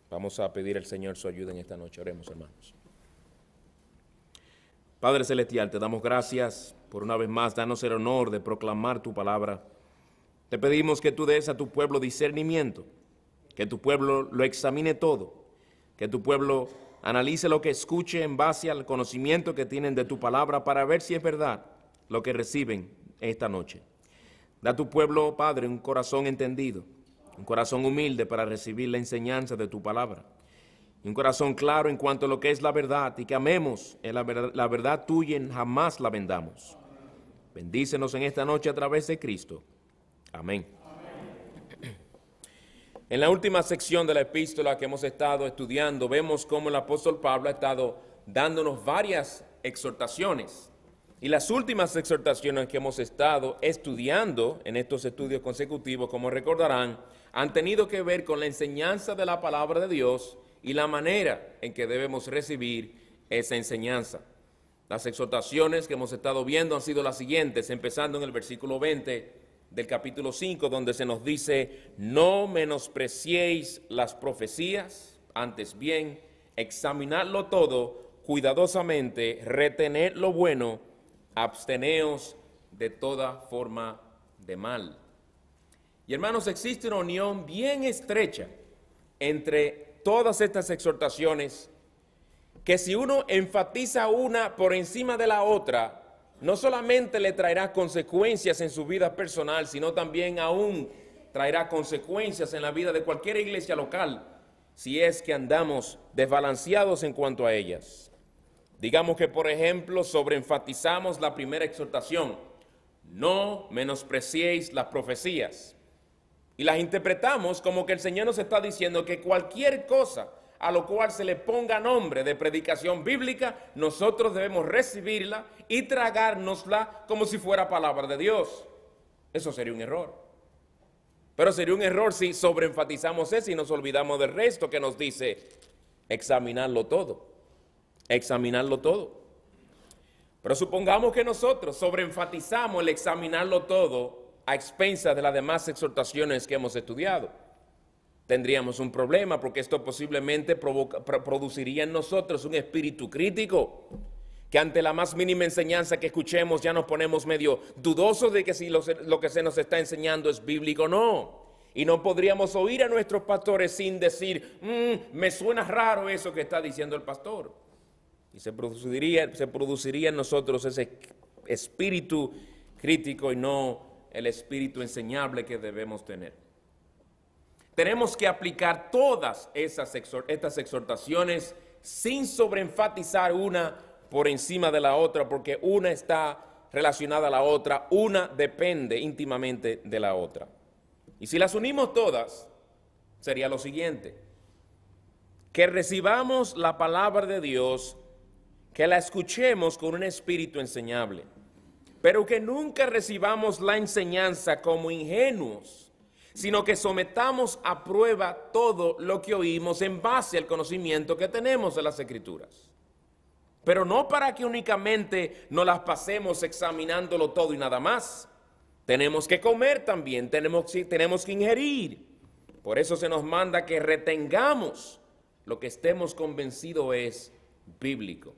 Vamos a pedir al Señor su ayuda en esta noche. Oremos, hermanos. Padre Celestial, te damos gracias por una vez más darnos el honor de proclamar tu palabra. Te pedimos que tú des a tu pueblo discernimiento, que tu pueblo lo examine todo, que tu pueblo analice lo que escuche en base al conocimiento que tienen de tu palabra para ver si es verdad lo que reciben esta noche. Da a tu pueblo, Padre, un corazón entendido, un corazón humilde para recibir la enseñanza de tu palabra, y un corazón claro en cuanto a lo que es la verdad, y que amemos la verdad tuya y jamás la vendamos. Bendícenos en esta noche a través de Cristo. Amén. En la última sección de la epístola que hemos estado estudiando, vemos cómo el apóstol Pablo ha estado dándonos varias exhortaciones. Y las últimas exhortaciones que hemos estado estudiando en estos estudios consecutivos, como recordarán, han tenido que ver con la enseñanza de la palabra de Dios y la manera en que debemos recibir esa enseñanza. Las exhortaciones que hemos estado viendo han sido las siguientes, empezando en el versículo 20 del capítulo 5, donde se nos dice: no menospreciéis las profecías, antes bien, examinadlo todo cuidadosamente, retened lo bueno, absteneos de toda forma de mal. Y hermanos, existe una unión bien estrecha entre todas estas exhortaciones, que si uno enfatiza una por encima de la otra, no solamente le traerá consecuencias en su vida personal, sino también aún traerá consecuencias en la vida de cualquier iglesia local, si es que andamos desbalanceados en cuanto a ellas. Digamos que, por ejemplo, sobreenfatizamos la primera exhortación: no menospreciéis las profecías. Y las interpretamos como que el Señor nos está diciendo que cualquier cosa a lo cual se le ponga nombre de predicación bíblica, nosotros debemos recibirla y tragárnosla como si fuera palabra de Dios. Eso sería un error. Pero sería un error si sobreenfatizamos eso y nos olvidamos del resto que nos dice examinarlo todo. Examinarlo todo. Pero supongamos que nosotros sobreenfatizamos el examinarlo todo a expensas de las demás exhortaciones que hemos estudiado. Tendríamos un problema, porque esto posiblemente produciría en nosotros un espíritu crítico, que ante la más mínima enseñanza que escuchemos ya nos ponemos medio dudosos de que si lo que se nos está enseñando es bíblico o no. Y no podríamos oír a nuestros pastores sin decir: me suena raro eso que está diciendo el pastor. Y se produciría en nosotros ese espíritu crítico y no el espíritu enseñable que debemos tener. Tenemos que aplicar todas estas exhortaciones sin sobreenfatizar una por encima de la otra, porque una está relacionada a la otra, una depende íntimamente de la otra. Y si las unimos todas, sería lo siguiente: que recibamos la palabra de Dios, que la escuchemos con un espíritu enseñable, pero que nunca recibamos la enseñanza como ingenuos, sino que sometamos a prueba todo lo que oímos en base al conocimiento que tenemos de las Escrituras. Pero no para que únicamente nos las pasemos examinándolo todo y nada más. Tenemos que comer también, tenemos que ingerir. Por eso se nos manda que retengamos lo que estemos convencidos es bíblico.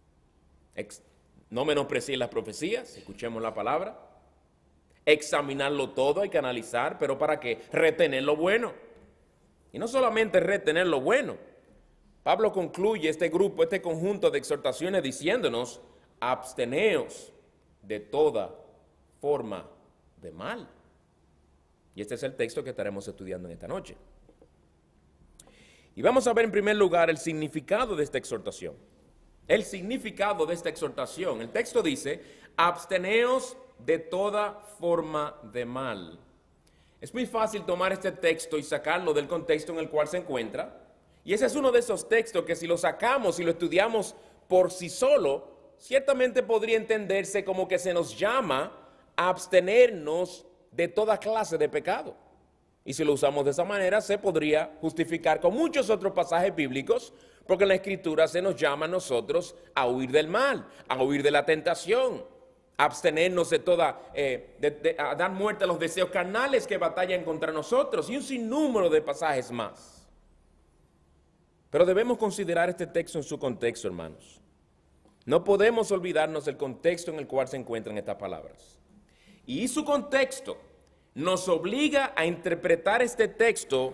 No menospreciar las profecías, escuchemos la palabra. Examinarlo todo, hay que analizar, pero ¿para qué? Retener lo bueno. Y no solamente retener lo bueno. Pablo concluye este grupo, este conjunto de exhortaciones diciéndonos: absteneos de toda forma de mal. Y este es el texto que estaremos estudiando en esta noche. Y vamos a ver en primer lugar el significado de esta exhortación. El significado de esta exhortación. El texto dice: absteneos de toda forma de mal. Es muy fácil tomar este texto y sacarlo del contexto en el cual se encuentra. Y ese es uno de esos textos que si lo sacamos y lo estudiamos por sí solo, ciertamente podría entenderse como que se nos llama a abstenernos de toda clase de pecado. Y si lo usamos de esa manera, se podría justificar con muchos otros pasajes bíblicos, porque en la Escritura se nos llama a nosotros a huir del mal, a huir de la tentación, a abstenernos de toda, a dar muerte a los deseos carnales que batallan contra nosotros, y un sinnúmero de pasajes más. Pero debemos considerar este texto en su contexto, hermanos. No podemos olvidarnos del contexto en el cual se encuentran estas palabras. Y su contexto nos obliga a interpretar este texto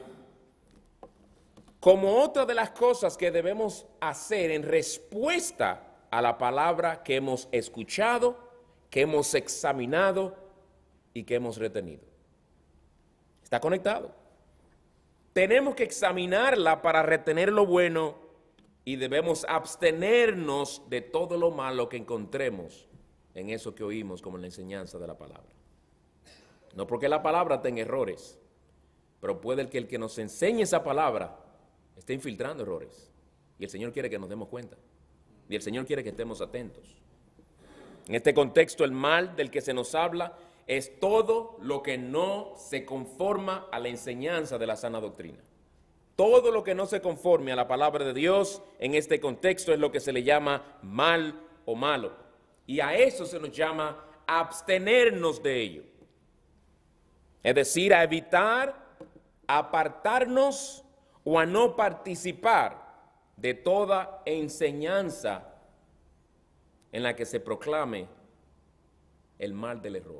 como otra de las cosas que debemos hacer en respuesta a la palabra que hemos escuchado, que hemos examinado y que hemos retenido. Está conectado. Tenemos que examinarla para retener lo bueno y debemos abstenernos de todo lo malo que encontremos en eso que oímos como en la enseñanza de la palabra. No porque la palabra tenga errores, pero puede que el que nos enseñe esa palabra esté infiltrando errores. Y el Señor quiere que nos demos cuenta. Y el Señor quiere que estemos atentos. En este contexto, el mal del que se nos habla es todo lo que no se conforma a la enseñanza de la sana doctrina. Todo lo que no se conforme a la palabra de Dios en este contexto es lo que se le llama mal o malo. Y a eso se nos llama abstenernos de ello. Es decir, a evitar, a apartarnos o a no participar de toda enseñanza en la que se proclame el mal del error.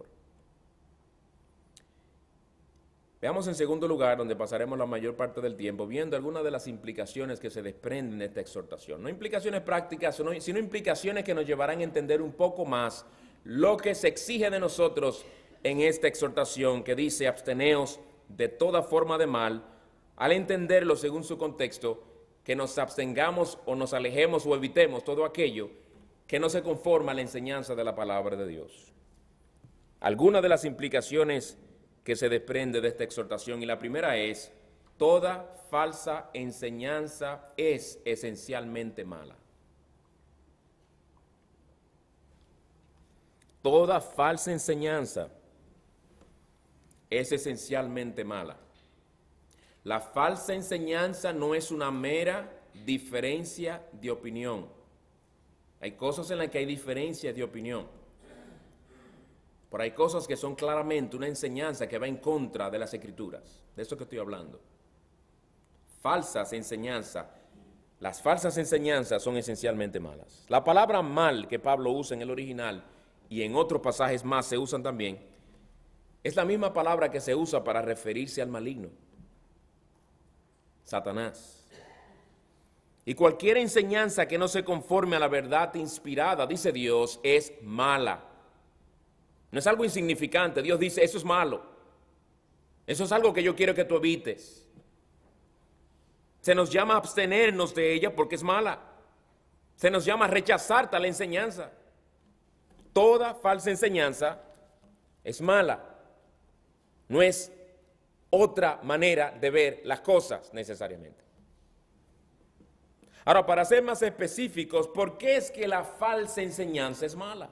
Veamos en segundo lugar, donde pasaremos la mayor parte del tiempo, viendo algunas de las implicaciones que se desprenden de esta exhortación. No implicaciones prácticas, sino implicaciones que nos llevarán a entender un poco más lo que se exige de nosotros en esta exhortación que dice, absteneos de toda forma de mal, al entenderlo según su contexto, que nos abstengamos o nos alejemos o evitemos todo aquello que no se conforma a la enseñanza de la palabra de Dios. Algunas de las implicaciones que se desprende de esta exhortación, y la primera es, toda falsa enseñanza es esencialmente mala. Toda falsa enseñanza es esencialmente mala. La falsa enseñanza no es una mera diferencia de opinión. Hay cosas en las que hay diferencias de opinión. Pero hay cosas que son claramente una enseñanza que va en contra de las Escrituras. De eso que estoy hablando. Falsas enseñanzas. Las falsas enseñanzas son esencialmente malas. La palabra mal que Pablo usa en el original y en otros pasajes más se usan también, es la misma palabra que se usa para referirse al maligno, Satanás. Y cualquier enseñanza que no se conforme a la verdad inspirada, dice Dios, es mala. No es algo insignificante. Dios dice, eso es malo. Eso es algo que yo quiero que tú evites. Se nos llama a abstenernos de ella porque es mala. Se nos llama a rechazar tal enseñanza. Toda falsa enseñanza es mala. No es otra manera de ver las cosas necesariamente. Ahora, para ser más específicos, ¿por qué es que la falsa enseñanza es mala?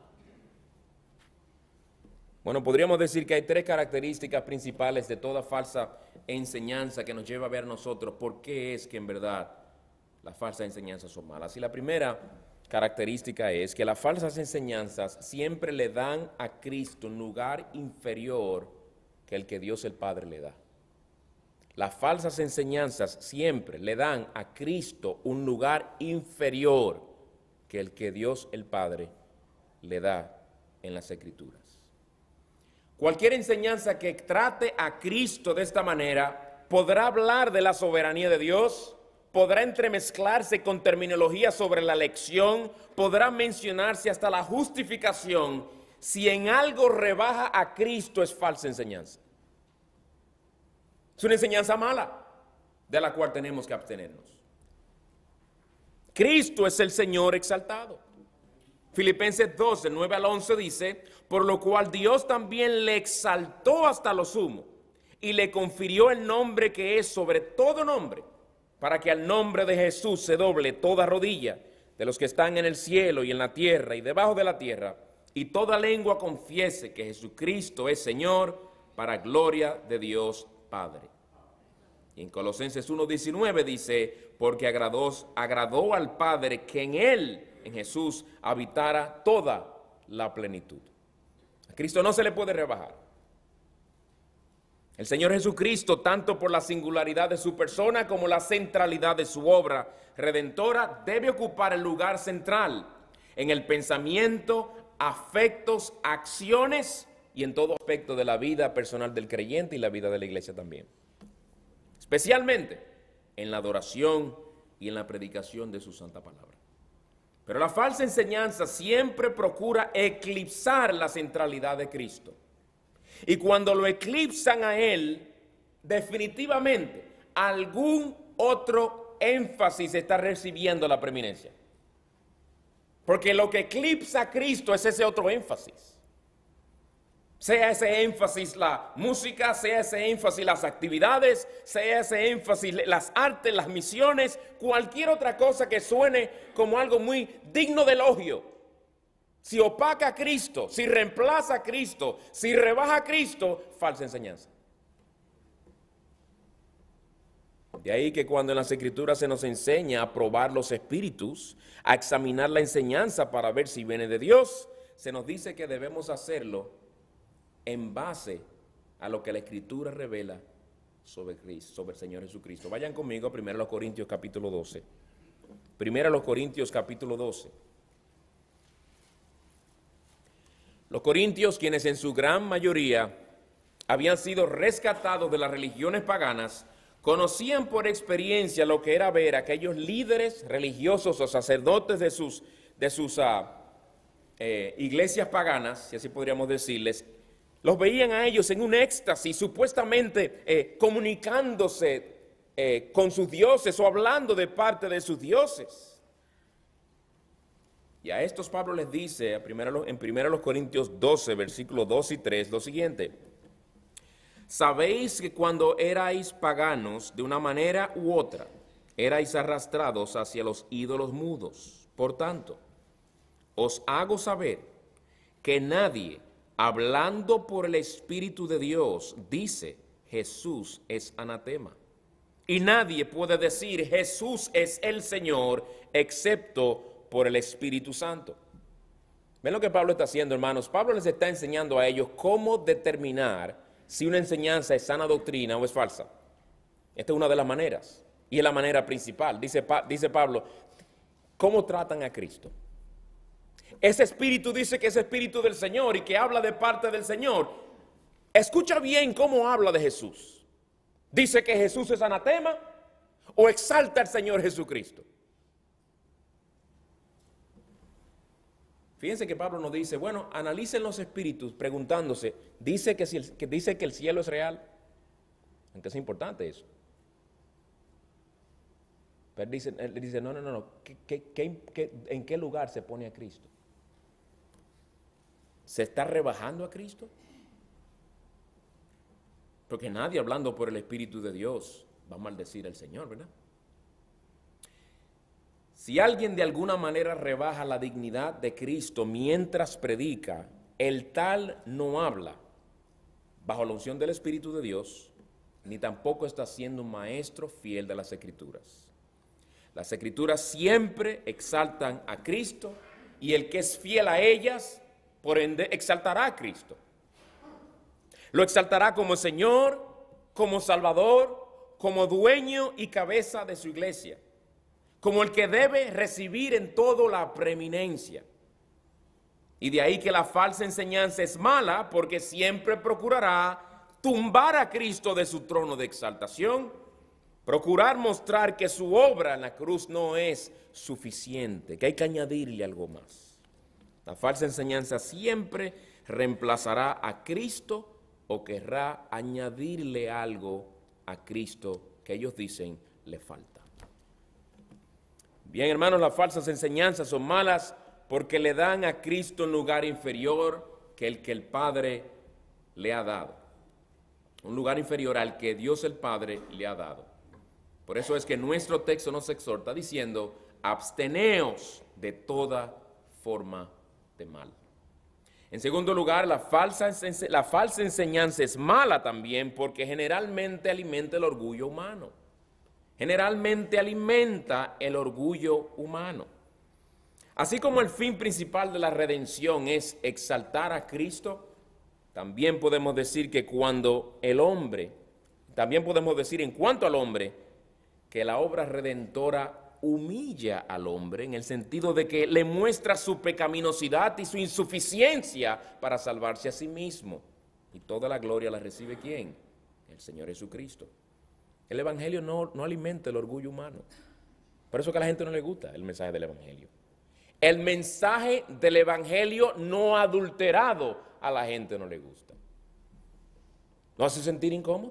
Bueno, podríamos decir que hay tres características principales de toda falsa enseñanza que nos lleva a ver nosotros por qué es que en verdad las falsas enseñanzas son malas. Y la primera característica es que las falsas enseñanzas siempre le dan a Cristo un lugar inferior que el que Dios el Padre le da. Las falsas enseñanzas siempre le dan a Cristo un lugar inferior que el que Dios el Padre le da en las Escrituras. Cualquier enseñanza que trate a Cristo de esta manera podrá hablar de la soberanía de Dios, podrá entremezclarse con terminología sobre la elección, podrá mencionarse hasta la justificación. Si en algo rebaja a Cristo es falsa enseñanza. Es una enseñanza mala de la cual tenemos que abstenernos. Cristo es el Señor exaltado. Filipenses 2, del 9 al 11 dice, por lo cual Dios también le exaltó hasta lo sumo y le confirió el nombre que es sobre todo nombre, para que al nombre de Jesús se doble toda rodilla de los que están en el cielo y en la tierra y debajo de la tierra, y toda lengua confiese que Jesucristo es Señor, para gloria de Dios Padre. Y en Colosenses 1:19 dice, porque agradó al Padre que en Él, en Jesús, habitara toda la plenitud. A Cristo no se le puede rebajar. El Señor Jesucristo, tanto por la singularidad de su persona como la centralidad de su obra redentora, debe ocupar el lugar central en el pensamiento, afectos, acciones y en todo aspecto de la vida personal del creyente y la vida de la iglesia también. Especialmente en la adoración y en la predicación de su santa palabra. Pero la falsa enseñanza siempre procura eclipsar la centralidad de Cristo. Y cuando lo eclipsan a Él, definitivamente algún otro énfasis está recibiendo la preeminencia. Porque lo que eclipsa a Cristo es ese otro énfasis. Sea ese énfasis la música, sea ese énfasis las actividades, sea ese énfasis las artes, las misiones, cualquier otra cosa que suene como algo muy digno de elogio. Si opaca a Cristo, si reemplaza a Cristo, si rebaja a Cristo, falsa enseñanza. De ahí que cuando en las Escrituras se nos enseña a probar los espíritus, a examinar la enseñanza para ver si viene de Dios, se nos dice que debemos hacerlo en base a lo que la Escritura revela sobre Cristo, sobre el Señor Jesucristo. Vayan conmigo a 1 Corintios capítulo 12. 1 Corintios capítulo 12. Los corintios, quienes en su gran mayoría habían sido rescatados de las religiones paganas, conocían por experiencia lo que era ver a aquellos líderes religiosos o sacerdotes de sus iglesias paganas, si así podríamos decirles. Los veían a ellos en un éxtasis, supuestamente comunicándose con sus dioses o hablando de parte de sus dioses. Y a estos Pablo les dice en 1 Corintios 12, versículos 2 y 3, lo siguiente. Sabéis que cuando erais paganos, de una manera u otra, erais arrastrados hacia los ídolos mudos. Por tanto, os hago saber que nadie, hablando por el Espíritu de Dios, dice Jesús es anatema. Y nadie puede decir Jesús es el Señor, excepto por el Espíritu Santo. ¿Ven lo que Pablo está haciendo, hermanos? Pablo les está enseñando a ellos cómo determinar si una enseñanza es sana doctrina o es falsa. Esta es una de las maneras, y es la manera principal. Dice Pablo, ¿cómo tratan a Cristo? Ese espíritu dice que es espíritu del Señor y que habla de parte del Señor. Escucha bien cómo habla de Jesús. ¿Dice que Jesús es anatema o exalta al Señor Jesucristo? Fíjense que Pablo nos dice, bueno, analicen los espíritus preguntándose, ¿dice que el cielo es real? Aunque es importante eso. Pero él dice, no, ¿en qué lugar se pone a Cristo? ¿Se está rebajando a Cristo? Porque nadie hablando por el Espíritu de Dios va a maldecir al Señor, ¿verdad? Si alguien de alguna manera rebaja la dignidad de Cristo mientras predica, el tal no habla bajo la unción del Espíritu de Dios, ni tampoco está siendo un maestro fiel de las Escrituras. Las Escrituras siempre exaltan a Cristo y el que es fiel a ellas, por ende, exaltará a Cristo. Lo exaltará como Señor, como Salvador, como dueño y cabeza de su iglesia, como el que debe recibir en todo la preeminencia. Y de ahí que la falsa enseñanza es mala, porque siempre procurará tumbar a Cristo de su trono de exaltación, procurar mostrar que su obra en la cruz no es suficiente, que hay que añadirle algo más. La falsa enseñanza siempre reemplazará a Cristo o querrá añadirle algo a Cristo que ellos dicen le falta. Bien, hermanos, las falsas enseñanzas son malas porque le dan a Cristo un lugar inferior que el Padre le ha dado. Un lugar inferior al que Dios el Padre le ha dado. Por eso es que nuestro texto nos exhorta diciendo, absteneos de toda forma de mal. En segundo lugar, la falsa enseñanza es mala también porque generalmente alimenta el orgullo humano. Generalmente alimenta el orgullo humano. Así como el fin principal de la redención es exaltar a Cristo, también podemos decir que cuando el hombre, también podemos decir en cuanto al hombre, que la obra redentora humilla al hombre en el sentido de que le muestra su pecaminosidad y su insuficiencia para salvarse a sí mismo. Y toda la gloria la recibe ¿quién? El Señor Jesucristo. El Evangelio no alimenta el orgullo humano. Por eso que a la gente no le gusta el mensaje del Evangelio. El mensaje del Evangelio no adulterado a la gente no le gusta. ¿No hace sentir incómodo?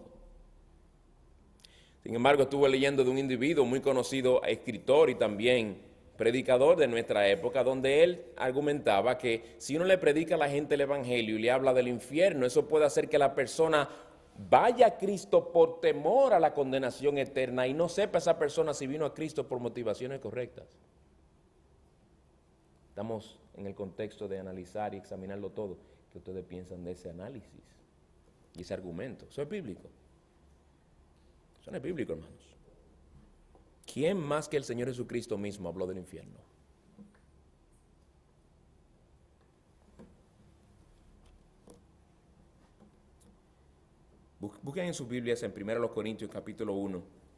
Sin embargo, estuve leyendo de un individuo muy conocido, escritor y también predicador de nuestra época, donde él argumentaba que si uno le predica a la gente el Evangelio y le habla del infierno, eso puede hacer que la persona vaya a Cristo por temor a la condenación eterna y no sepa esa persona si vino a Cristo por motivaciones correctas. Estamos en el contexto de analizar y examinarlo todo. ¿Qué ustedes piensan de ese análisis y ese argumento? ¿Eso es bíblico? Eso no es bíblico, hermanos. ¿Quién más que el Señor Jesucristo mismo habló del infierno? Busquen en sus Biblias en 1 Corintios capítulo 1,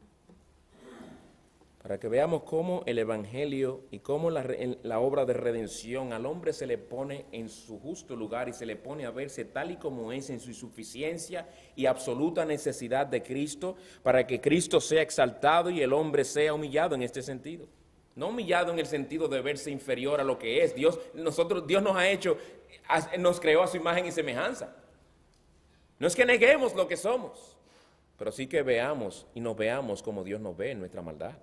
para que veamos cómo el Evangelio y cómo la obra de redención al hombre se le pone en su justo lugar y se le pone a verse tal y como es en su insuficiencia y absoluta necesidad de Cristo, para que Cristo sea exaltado y el hombre sea humillado en este sentido. No humillado en el sentido de verse inferior a lo que es. Dios nos ha hecho, nos creó a su imagen y semejanza. No es que neguemos lo que somos, pero sí que veamos y nos veamos como Dios nos ve en nuestra maldad.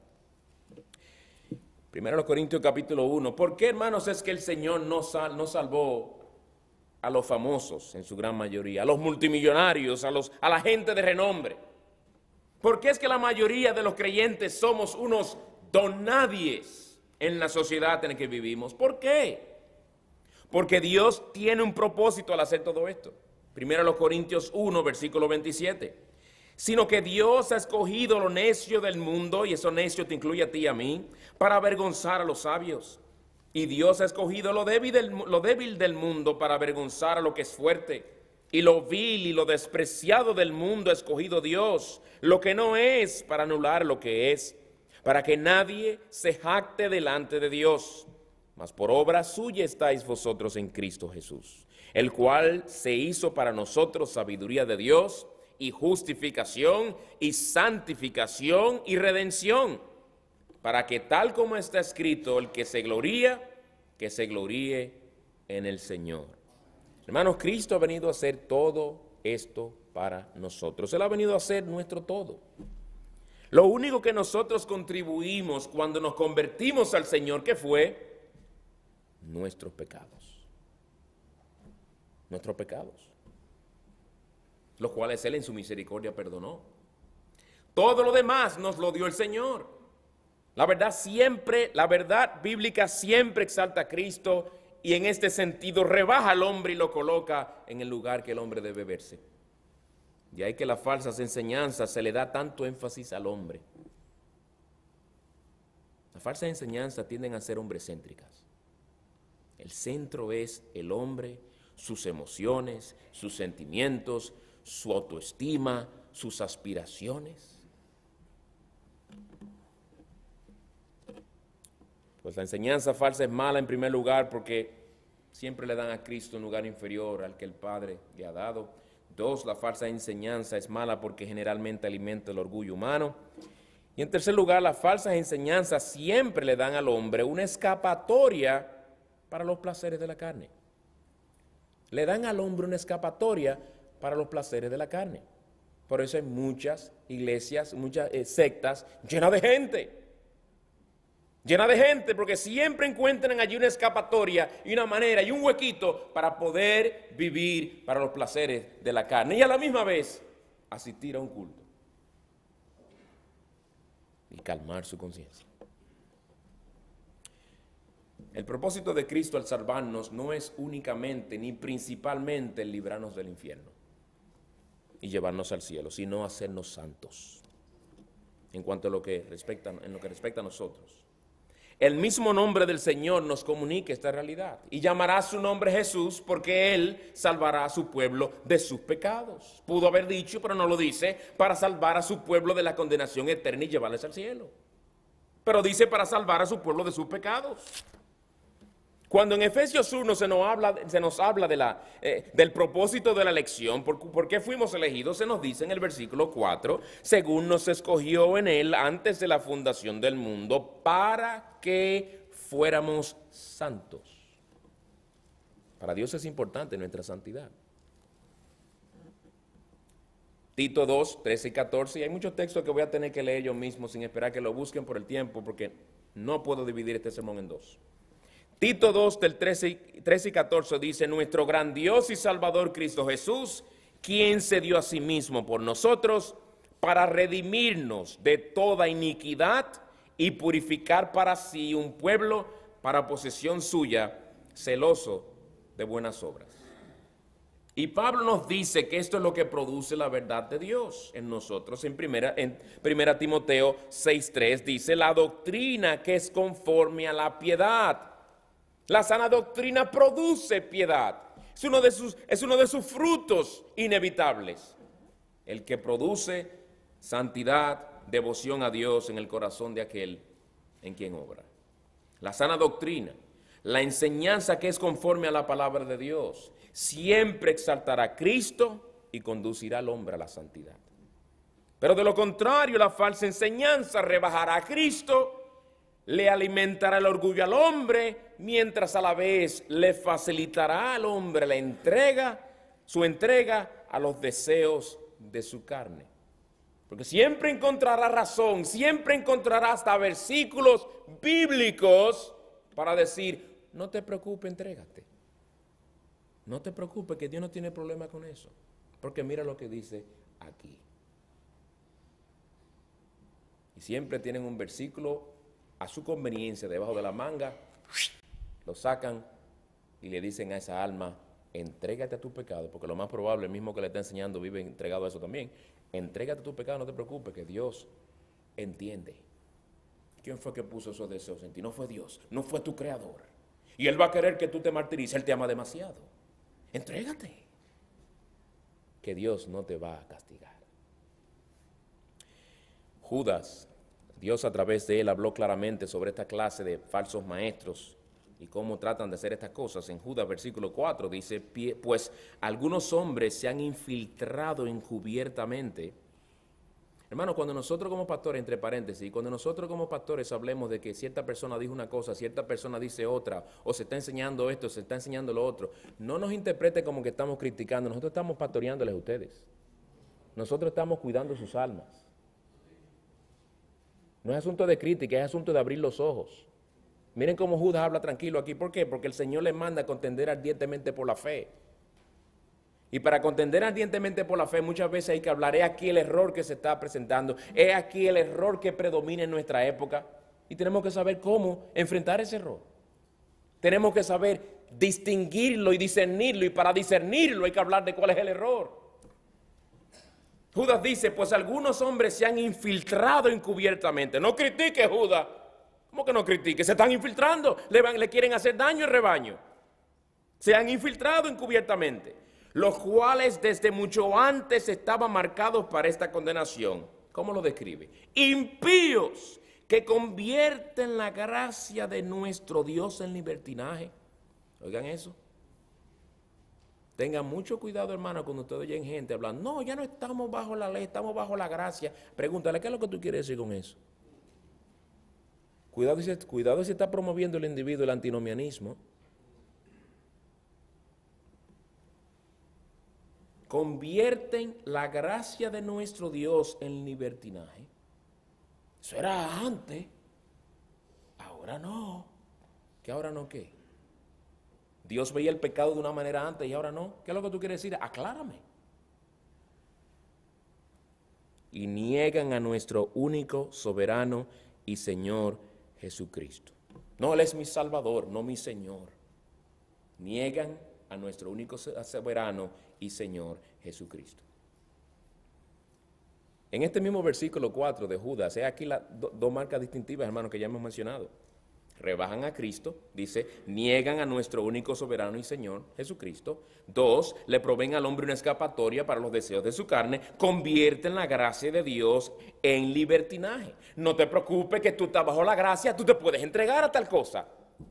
1 Corintios capítulo 1. ¿Por qué, hermanos, es que el Señor no salvó a los famosos en su gran mayoría, a los multimillonarios, a la gente de renombre? ¿Por qué es que la mayoría de los creyentes somos unos donadies en la sociedad en la que vivimos? ¿Por qué? Porque Dios tiene un propósito al hacer todo esto. 1 Corintios 1, versículo 27. Sino que Dios ha escogido lo necio del mundo, y eso necio te incluye a ti y a mí, para avergonzar a los sabios. Y Dios ha escogido lo débil del mundo para avergonzar a lo que es fuerte. Y lo vil y lo despreciado del mundo ha escogido Dios, lo que no es, para anular lo que es, para que nadie se jacte delante de Dios. Mas por obra suya estáis vosotros en Cristo Jesús, el cual se hizo para nosotros sabiduría de Dios, y justificación, y santificación, y redención, para que tal como está escrito, el que se gloríe en el Señor. Hermanos, Cristo ha venido a hacer todo esto para nosotros. Él ha venido a hacer nuestro todo. Lo único que nosotros contribuimos cuando nos convertimos al Señor, ¿qué fue? Nuestros pecados. Nuestros pecados, los cuales Él en su misericordia perdonó. Todo lo demás nos lo dio el Señor. La verdad bíblica siempre exalta a Cristo y en este sentido rebaja al hombre y lo coloca en el lugar que el hombre debe verse. De ahí que las falsas enseñanzas se le da tanto énfasis al hombre. Las falsas enseñanzas tienden a ser hombrecéntricas. El centro es el hombre, sus emociones, sus sentimientos, su autoestima, sus aspiraciones. Pues la enseñanza falsa es mala en primer lugar porque siempre le dan a Cristo un lugar inferior al que el Padre le ha dado. 2, la falsa enseñanza es mala porque generalmente alimenta el orgullo humano. Y en tercer lugar, las falsas enseñanzas siempre le dan al hombre una escapatoria para los placeres de la carne. Le dan al hombre una escapatoria para los placeres de la carne. Por eso hay muchas iglesias, muchas sectas llenas de gente. Llena de gente, porque siempre encuentran allí una escapatoria y una manera y un huequito para poder vivir para los placeres de la carne y a la misma vez asistir a un culto y calmar su conciencia. El propósito de Cristo al salvarnos no es únicamente ni principalmente el librarnos del infierno y llevarnos al cielo, sino hacernos santos en cuanto a lo que respecta a nosotros. el mismo nombre del Señor nos comunica esta realidad. Y llamará su nombre Jesús porque Él salvará a su pueblo de sus pecados. Pudo haber dicho, pero no lo dice, para salvar a su pueblo de la condenación eterna y llevarles al cielo. Pero dice para salvar a su pueblo de sus pecados. Cuando en Efesios 1 se nos habla del propósito de la elección, por qué fuimos elegidos, se nos dice en el versículo 4, según nos escogió en Él antes de la fundación del mundo, para que fuéramos santos. Para Dios es importante nuestra santidad. Tito 2, 13 y 14, y hay muchos textos que voy a tener que leer yo mismo sin esperar que lo busquen por el tiempo, porque no puedo dividir este sermón en dos. Tito 2, del 13 y 14 dice, nuestro gran Dios y Salvador Cristo Jesús, quien se dio a sí mismo por nosotros para redimirnos de toda iniquidad y purificar para sí un pueblo para posesión suya, celoso de buenas obras. Y Pablo nos dice que esto es lo que produce la verdad de Dios en nosotros. En primera Timoteo 6:3 dice, la doctrina que es conforme a la piedad. La sana doctrina produce piedad. Es uno de sus frutos inevitables. El que produce santidad, devoción a Dios en el corazón de aquel en quien obra. La sana doctrina, la enseñanza que es conforme a la palabra de Dios, siempre exaltará a Cristo y conducirá al hombre a la santidad. Pero de lo contrario, la falsa enseñanza rebajará a Cristo, le alimentará el orgullo al hombre, mientras a la vez le facilitará al hombre su entrega a los deseos de su carne. Porque siempre encontrará razón, siempre encontrará hasta versículos bíblicos para decir, no te preocupes, entrégate. No te preocupes, que Dios no tiene problema con eso. Porque mira lo que dice aquí. Y siempre tienen un versículo a su conveniencia debajo de la manga, lo sacan y le dicen a esa alma, entrégate a tu pecado, porque lo más probable, el mismo que le está enseñando vive entregado a eso también. Entrégate a tu pecado, no te preocupes, que Dios entiende. ¿Quién fue que puso esos deseos en ti? No fue Dios, no fue tu creador. Y Él va a querer que tú te martirices, Él te ama demasiado. Entrégate, que Dios no te va a castigar. Judas, Dios a través de él habló claramente sobre esta clase de falsos maestros y cómo tratan de hacer estas cosas. En Judas versículo 4 dice, pues algunos hombres se han infiltrado encubiertamente. Hermano, cuando nosotros como pastores, entre paréntesis, cuando nosotros como pastores hablemos de que cierta persona dijo una cosa, cierta persona dice otra, o se está enseñando esto, se está enseñando lo otro, no nos interprete como que estamos criticando, nosotros estamos pastoreándoles a ustedes. Nosotros estamos cuidando sus almas. No es asunto de crítica, es asunto de abrir los ojos. Miren cómo Judas habla tranquilo aquí. ¿Por qué? Porque el Señor le manda a contender ardientemente por la fe. Y para contender ardientemente por la fe, muchas veces hay que hablar. Es aquí el error que se está presentando. Es aquí el error que predomina en nuestra época. Y tenemos que saber cómo enfrentar ese error. Tenemos que saber distinguirlo y discernirlo. Y para discernirlo hay que hablar de cuál es el error. Judas dice, pues algunos hombres se han infiltrado encubiertamente. No critique, Judas. ¿Cómo que no critique? Se están infiltrando. Le quieren hacer daño al rebaño. Se han infiltrado encubiertamente. Los cuales desde mucho antes estaban marcados para esta condenación. ¿Cómo lo describe? Impíos que convierten la gracia de nuestro Dios en libertinaje. Oigan eso. Tengan mucho cuidado, hermano, cuando ustedes oyen gente hablando. No, ya no estamos bajo la ley, estamos bajo la gracia. Pregúntale, ¿qué es lo que tú quieres decir con eso? Cuidado si está promoviendo el individuo el antinomianismo. Convierten la gracia de nuestro Dios en libertinaje. Eso era antes. Ahora no. ¿Qué ahora no qué? Dios veía el pecado de una manera antes y ahora no. ¿Qué es lo que tú quieres decir? Aclárame. Y niegan a nuestro único soberano y Señor Jesucristo. No, Él es mi Salvador, no mi Señor. Niegan a nuestro único soberano y Señor Jesucristo. En este mismo versículo 4 de Judas, hay aquí las dos marcas distintivas, hermanos, que ya hemos mencionado. rebajan a Cristo, dice, niegan a nuestro único soberano y Señor, Jesucristo. 2, le proveen al hombre una escapatoria para los deseos de su carne, convierten la gracia de Dios en libertinaje. No te preocupes que tú estás bajo la gracia, tú te puedes entregar a tal cosa.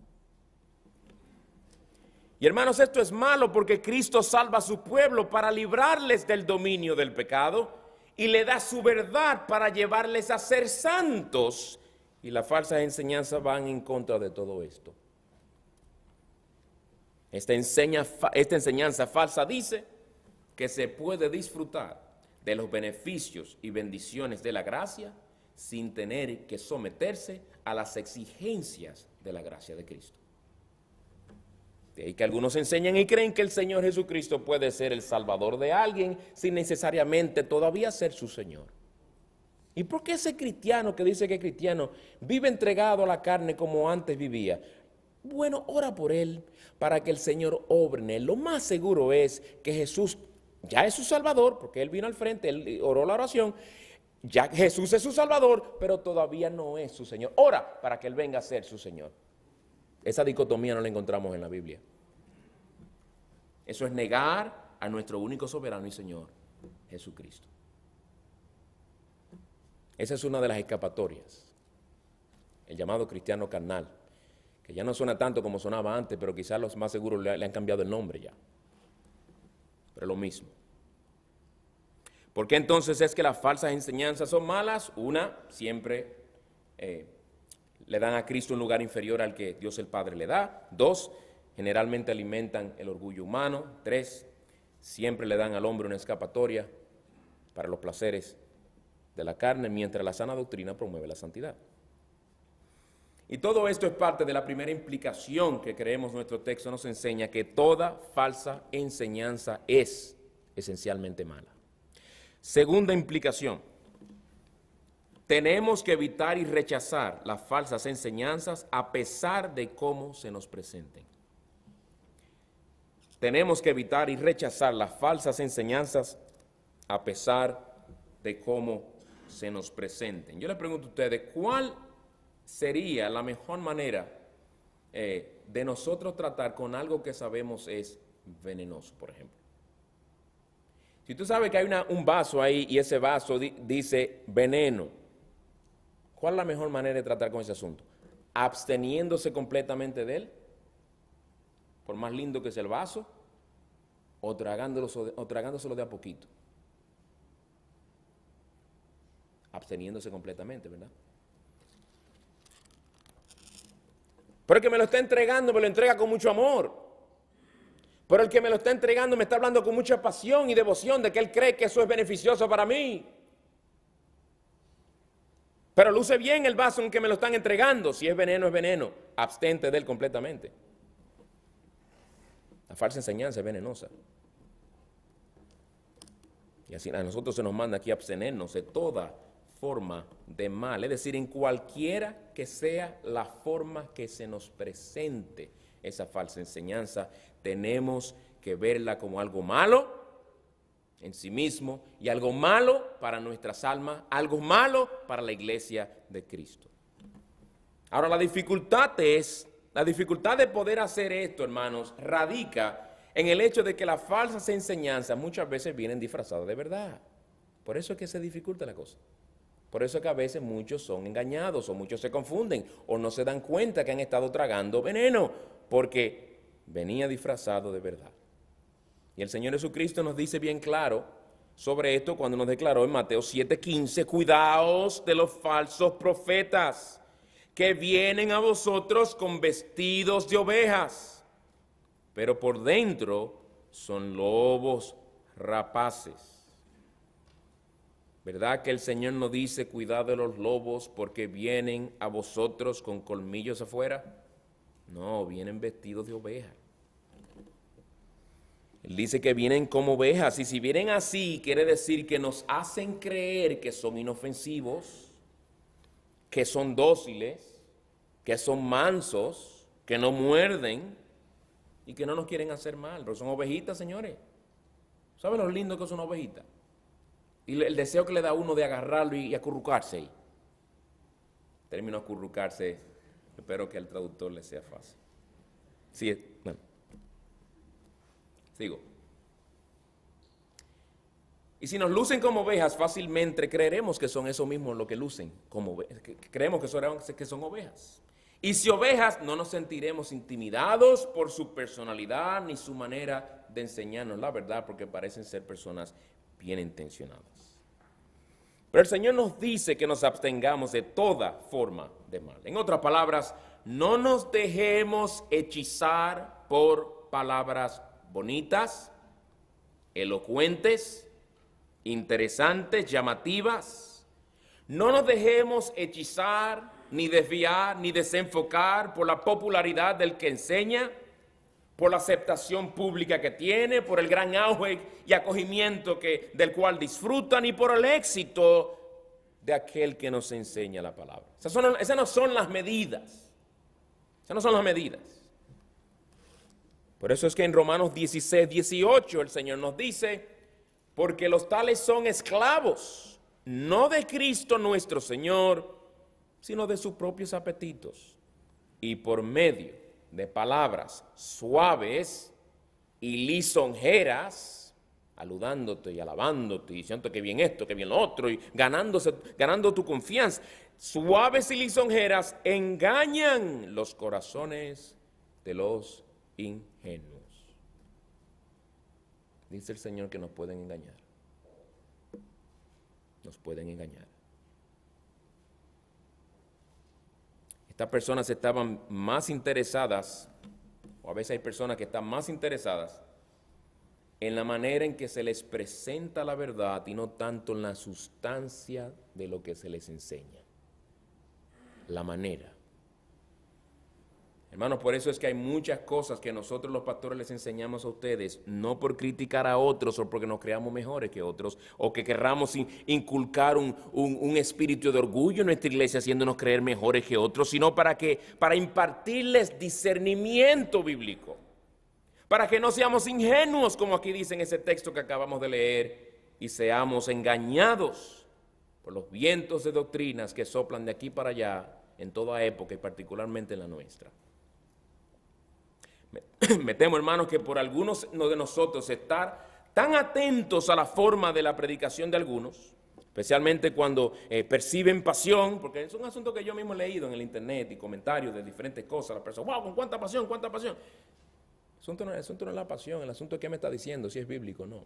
Y hermanos, esto es malo porque Cristo salva a su pueblo para librarles del dominio del pecado y le da su verdad para llevarles a ser santos. Y las falsas enseñanzas van en contra de todo esto. Esta enseñanza falsa dice que se puede disfrutar de los beneficios y bendiciones de la gracia sin tener que someterse a las exigencias de la gracia de Cristo. De ahí que algunos enseñan y creen que el Señor Jesucristo puede ser el Salvador de alguien sin necesariamente todavía ser su Señor. ¿Y por qué ese cristiano que dice que es cristiano vive entregado a la carne como antes vivía? Bueno, ora por él para que el Señor obre en él. Lo más seguro es que Jesús ya es su Salvador, porque él vino al frente, él oró la oración. Ya Jesús es su Salvador, pero todavía no es su Señor. Ora para que él venga a ser su Señor. Esa dicotomía no la encontramos en la Biblia. Eso es negar a nuestro único soberano y Señor, Jesucristo. Esa es una de las escapatorias, el llamado cristiano carnal, que ya no suena tanto como sonaba antes, pero quizás los más seguros le han cambiado el nombre ya. Pero es lo mismo. ¿Por qué entonces es que las falsas enseñanzas son malas? Una, siempre le dan a Cristo un lugar inferior al que Dios el Padre le da. 2, generalmente alimentan el orgullo humano. 3, siempre le dan al hombre una escapatoria para los placeres de la carne, mientras la sana doctrina promueve la santidad. Y todo esto es parte de la primera implicación que creemos nuestro texto nos enseña, que toda falsa enseñanza es esencialmente mala. Segunda implicación, tenemos que evitar y rechazar las falsas enseñanzas a pesar de cómo se nos presenten. Tenemos que evitar y rechazar las falsas enseñanzas a pesar de cómo se nos presenten. Yo les pregunto a ustedes, ¿cuál sería la mejor manera de nosotros tratar con algo que sabemos es venenoso, por ejemplo? Si tú sabes que hay un vaso ahí y ese vaso dice veneno, ¿cuál es la mejor manera de tratar con ese asunto? ¿Absteniéndose completamente de él? Por más lindo que sea el vaso, o tragándoselo de a poquito. Absteniéndose completamente, ¿verdad? Pero el que me lo está entregando, me lo entrega con mucho amor. Pero el que me lo está entregando me está hablando con mucha pasión y devoción de que él cree que eso es beneficioso para mí. Pero luce bien el vaso en que me lo están entregando. Si es veneno, es veneno. Abstente de él completamente. La falsa enseñanza es venenosa. Y así a nosotros se nos manda aquí a abstenernos de toda forma de mal. Es decir, en cualquiera que sea la forma que se nos presente esa falsa enseñanza, tenemos que verla como algo malo en sí mismo y algo malo para nuestras almas, algo malo para la iglesia de Cristo. Ahora, la dificultad de poder hacer esto, hermanos, radica en el hecho de que las falsas enseñanzas muchas veces vienen disfrazadas de verdad. Por eso es que se dificulta la cosa. Por eso es que a veces muchos son engañados o muchos se confunden o no se dan cuenta que han estado tragando veneno porque venía disfrazado de verdad. Y el Señor Jesucristo nos dice bien claro sobre esto cuando nos declaró en Mateo 7:15, cuidaos de los falsos profetas que vienen a vosotros con vestidos de ovejas, pero por dentro son lobos rapaces. ¿Verdad que el Señor nos dice, cuidado de los lobos porque vienen a vosotros con colmillos afuera? No, vienen vestidos de oveja. Él dice que vienen como ovejas, y si vienen así, quiere decir que nos hacen creer que son inofensivos, que son dóciles, que son mansos, que no muerden y que no nos quieren hacer mal. Pero son ovejitas, señores. ¿Saben lo lindo que es una ovejita? Y el deseo que le da a uno de agarrarlo y acurrucarse ahí. El término acurrucarse Espero que al traductor le sea fácil. Sí, bueno. Sigo. Y si nos lucen como ovejas, fácilmente creeremos que son eso mismo lo que lucen, como creemos que son ovejas. Y si ovejas, no nos sentiremos intimidados por su personalidad ni su manera de enseñarnos la verdad, porque parecen ser personas bien intencionadas. Pero el Señor nos dice que nos abstengamos de toda forma de mal. En otras palabras, no nos dejemos hechizar por palabras bonitas, elocuentes, interesantes, llamativas. No nos dejemos hechizar, ni desviar, ni desenfocar por la popularidad del que enseña, por la aceptación pública que tiene, por el gran auge y acogimiento del cual disfrutan y por el éxito de aquel que nos enseña la palabra. Esas no son las medidas. Esas no son las medidas. Por eso es que en Romanos 16, 18 el Señor nos dice, porque los tales son esclavos, no de Cristo nuestro Señor, sino de sus propios apetitos. Y por medio de palabras suaves y lisonjeras, saludándote y alabándote y diciendo que bien esto, que bien lo otro, y ganando tu confianza, suaves y lisonjeras engañan los corazones de los ingenuos. Dice el Señor que nos pueden engañar. Nos pueden engañar. Estas personas estaban más interesadas, o a veces hay personas que están más interesadas en la manera en que se les presenta la verdad y no tanto en la sustancia de lo que se les enseña. La manera. Hermanos, por eso es que hay muchas cosas que nosotros los pastores les enseñamos a ustedes, no por criticar a otros o porque nos creamos mejores que otros, o que querramos inculcar un espíritu de orgullo en nuestra iglesia haciéndonos creer mejores que otros, sino para impartirles discernimiento bíblico, para que no seamos ingenuos, como aquí dice en ese texto que acabamos de leer, y seamos engañados por los vientos de doctrinas que soplan de aquí para allá en toda época y particularmente en la nuestra. Me temo, hermanos, que por algunos de nosotros estar tan atentos a la forma de la predicación de algunos, especialmente cuando perciben pasión, porque es un asunto que yo mismo he leído en el internet y comentarios de diferentes cosas, la persona, wow, con cuánta pasión, cuánta pasión. El asunto no es la pasión, el asunto es qué me está diciendo, si es bíblico o no.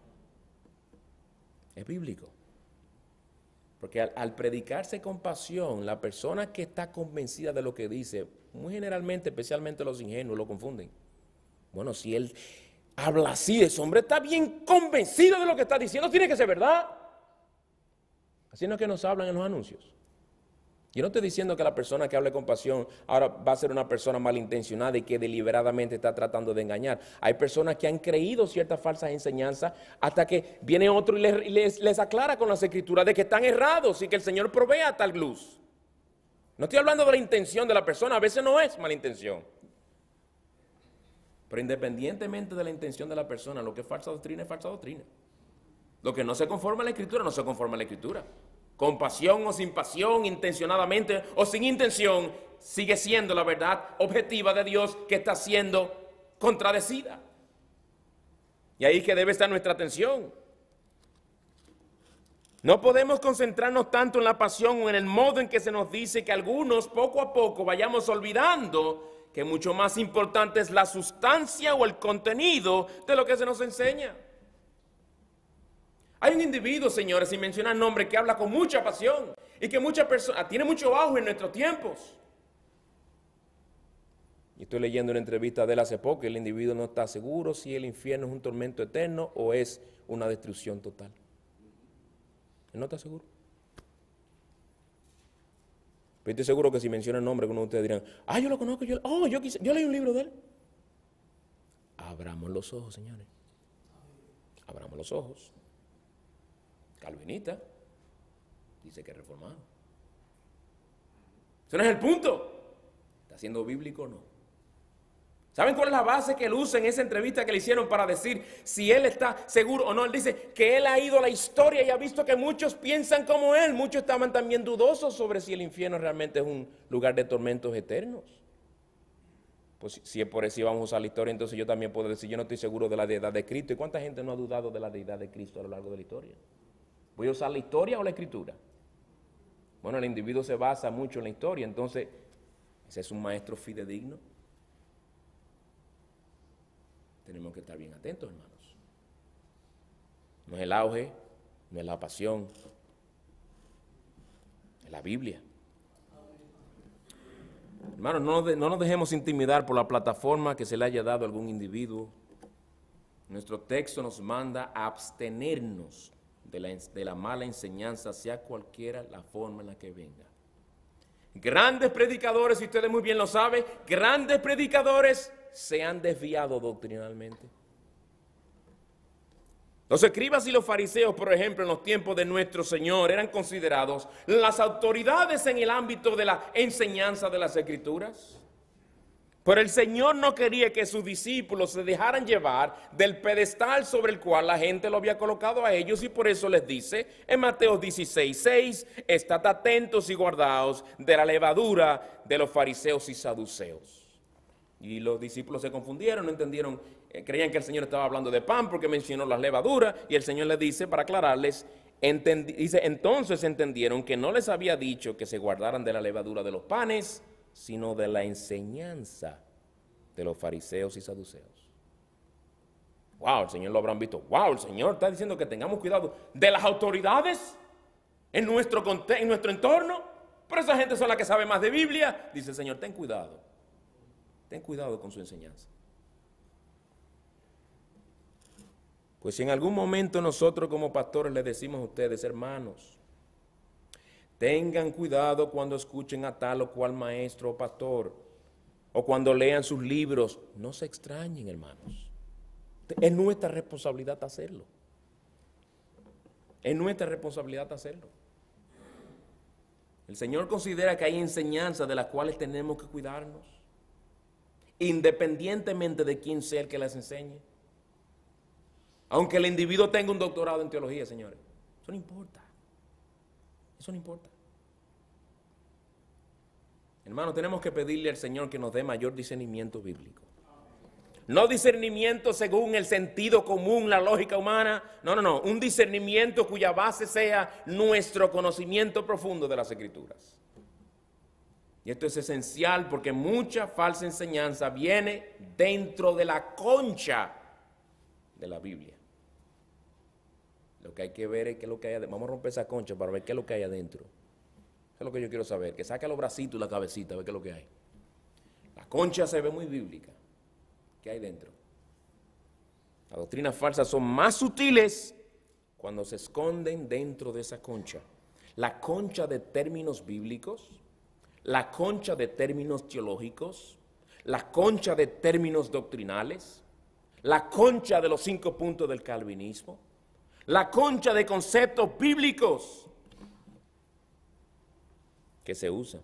Es bíblico. Porque al predicarse con pasión, la persona que está convencida de lo que dice, muy generalmente, especialmente los ingenuos, lo confunden. Bueno, si él habla así, ese hombre está bien convencido de lo que está diciendo, tiene que ser verdad. Así no es que nos hablan en los anuncios. Yo no estoy diciendo que la persona que hable con pasión ahora va a ser una persona malintencionada y que deliberadamente está tratando de engañar. Hay personas que han creído ciertas falsas enseñanzas hasta que viene otro y les aclara con las escrituras de que están errados y que el Señor provea tal luz. No estoy hablando de la intención de la persona, a veces no es mala intención. Pero independientemente de la intención de la persona, lo que es falsa doctrina es falsa doctrina. Lo que no se conforma a la Escritura, no se conforma a la Escritura. Con pasión o sin pasión, intencionadamente o sin intención, sigue siendo la verdad objetiva de Dios que está siendo contradecida. Y ahí que debe estar nuestra atención. No podemos concentrarnos tanto en la pasión o en el modo en que se nos dice que algunos poco a poco vayamos olvidando que mucho más importante es la sustancia o el contenido de lo que se nos enseña. Hay un individuo, señores, sin mencionar nombre, que habla con mucha pasión y que tiene mucho auge en nuestros tiempos. Y estoy leyendo una entrevista de él hace poco y el individuo no está seguro si el infierno es un tormento eterno o es una destrucción total. Él no está seguro. Pero estoy seguro que si menciona el nombre, algunos de ustedes dirán, yo lo conozco, yo leí un libro de él. Abramos los ojos, señores. Abramos los ojos. Calvinista, dice que es reformado. Ese no es el punto. ¿Está siendo bíblico o no? ¿Saben cuál es la base que él usa en esa entrevista que le hicieron para decir si él está seguro o no? Él dice que él ha ido a la historia y ha visto que muchos piensan como él. Muchos estaban también dudosos sobre si el infierno realmente es un lugar de tormentos eternos. Pues si es por eso y vamos a usar la historia, entonces yo también puedo decir, yo no estoy seguro de la deidad de Cristo. ¿Y cuánta gente no ha dudado de la deidad de Cristo a lo largo de la historia? ¿Voy a usar la historia o la escritura? Bueno, el individuo se basa mucho en la historia, entonces, ¿ese es un maestro fidedigno? Tenemos que estar bien atentos, hermanos. No es el auge, no es la pasión, es la Biblia. Hermanos, no nos dejemos intimidar por la plataforma que se le haya dado a algún individuo. Nuestro texto nos manda a abstenernos de la mala enseñanza, sea cualquiera la forma en la que venga. Grandes predicadores, y ustedes muy bien lo saben, grandes predicadores se han desviado doctrinalmente. Los escribas y los fariseos, por ejemplo, en los tiempos de nuestro Señor, eran considerados las autoridades en el ámbito de la enseñanza de las Escrituras. Pero el Señor no quería que sus discípulos se dejaran llevar del pedestal sobre el cual la gente lo había colocado a ellos, y por eso les dice en Mateo 16:6, estad atentos y guardaos de la levadura de los fariseos y saduceos. Y los discípulos se confundieron, no entendieron, creían que el Señor estaba hablando de pan porque mencionó las levaduras, y el Señor les dice, para aclararles, dice, entonces entendieron que no les había dicho que se guardaran de la levadura de los panes, sino de la enseñanza de los fariseos y saduceos. Wow, el Señor lo habrán visto. Wow, el Señor está diciendo que tengamos cuidado de las autoridades en nuestro entorno. Pero esa gente son las que sabe más de Biblia. Dice el Señor, ten cuidado. Ten cuidado con su enseñanza. Pues si en algún momento nosotros como pastores les decimos a ustedes, hermanos, tengan cuidado cuando escuchen a tal o cual maestro o pastor, o cuando lean sus libros, no se extrañen, hermanos. Es nuestra responsabilidad hacerlo. Es nuestra responsabilidad hacerlo. El Señor considera que hay enseñanzas de las cuales tenemos que cuidarnos, independientemente de quién sea el que las enseñe. Aunque el individuo tenga un doctorado en teología, señores, eso no importa. Eso no importa. Hermanos, tenemos que pedirle al Señor que nos dé mayor discernimiento bíblico. No discernimiento según el sentido común, la lógica humana. No. Un discernimiento cuya base sea nuestro conocimiento profundo de las Escrituras. Y esto es esencial porque mucha falsa enseñanza viene dentro de la concha de la Biblia. Lo que hay que ver es qué es lo que hay adentro. Vamos a romper esa concha para ver qué es lo que hay adentro. Eso es lo que yo quiero saber. Que saque los bracitos y la cabecita a ver qué es lo que hay. La concha se ve muy bíblica. ¿Qué hay dentro? Las doctrinas falsas son más sutiles cuando se esconden dentro de esa concha. La concha de términos bíblicos, la concha de términos teológicos, la concha de términos doctrinales, la concha de los 5 puntos del calvinismo, la concha de conceptos bíblicos que se usan.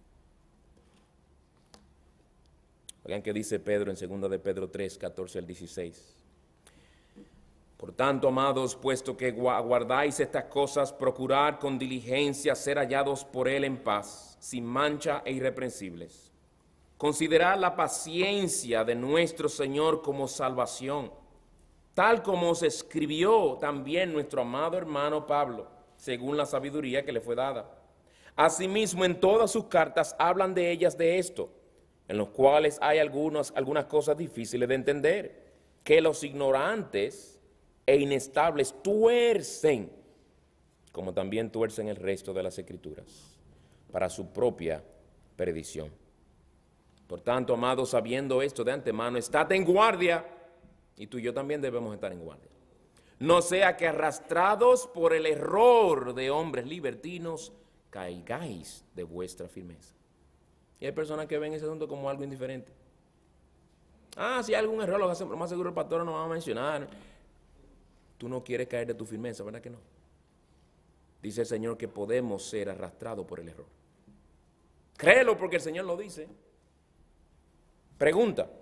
Oigan qué dice Pedro en 2 de Pedro 3, 14 al 16. Por tanto, amados, puesto que guardáis estas cosas, procurad con diligencia ser hallados por Él en paz, sin mancha e irreprensibles. Considerad la paciencia de nuestro Señor como salvación, tal como os escribió también nuestro amado hermano Pablo, según la sabiduría que le fue dada. Asimismo, en todas sus cartas hablan de ellas de esto, en los cuales hay algunas cosas difíciles de entender, que los ignorantes e inestables tuercen, como también tuercen el resto de las Escrituras, para su propia perdición. Por tanto, amados, sabiendo esto de antemano, estad en guardia, y tú y yo también debemos estar en guardia. No sea que arrastrados por el error de hombres libertinos, caigáis de vuestra firmeza. Y hay personas que ven ese asunto como algo indiferente. Si hay algún error, lo más seguro el pastor no va a mencionar. Tú no quieres caer de tu firmeza, ¿verdad que no? Dice el Señor que podemos ser arrastrados por el error. Créelo porque el Señor lo dice. Pregunta,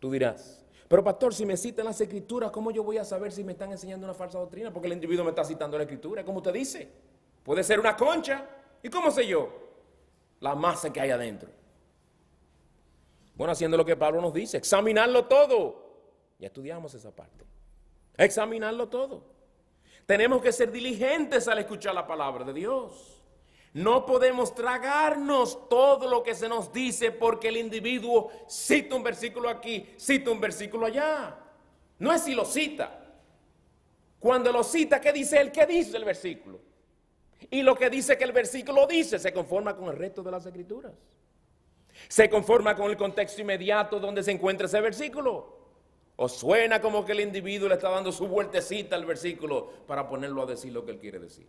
Tú dirás, pero pastor, si me citan las escrituras, ¿cómo yo voy a saber si me están enseñando una falsa doctrina? Porque el individuo me está citando la escritura, como usted dice. Puede ser una concha. ¿Y cómo sé yo? La masa que hay adentro. Bueno, haciendo lo que Pablo nos dice, examinarlo todo. Ya estudiamos esa parte. Examinarlo todo. Tenemos que ser diligentes al escuchar la palabra de Dios. No podemos tragarnos todo lo que se nos dice porque el individuo cita un versículo aquí, cita un versículo allá. No es si lo cita. Cuando lo cita, ¿qué dice él? ¿Qué dice el versículo? Y lo que dice que el versículo dice se conforma con el resto de las escrituras. Se conforma con el contexto inmediato donde se encuentra ese versículo. O suena como que el individuo le está dando su vueltecita al versículo para ponerlo a decir lo que él quiere decir.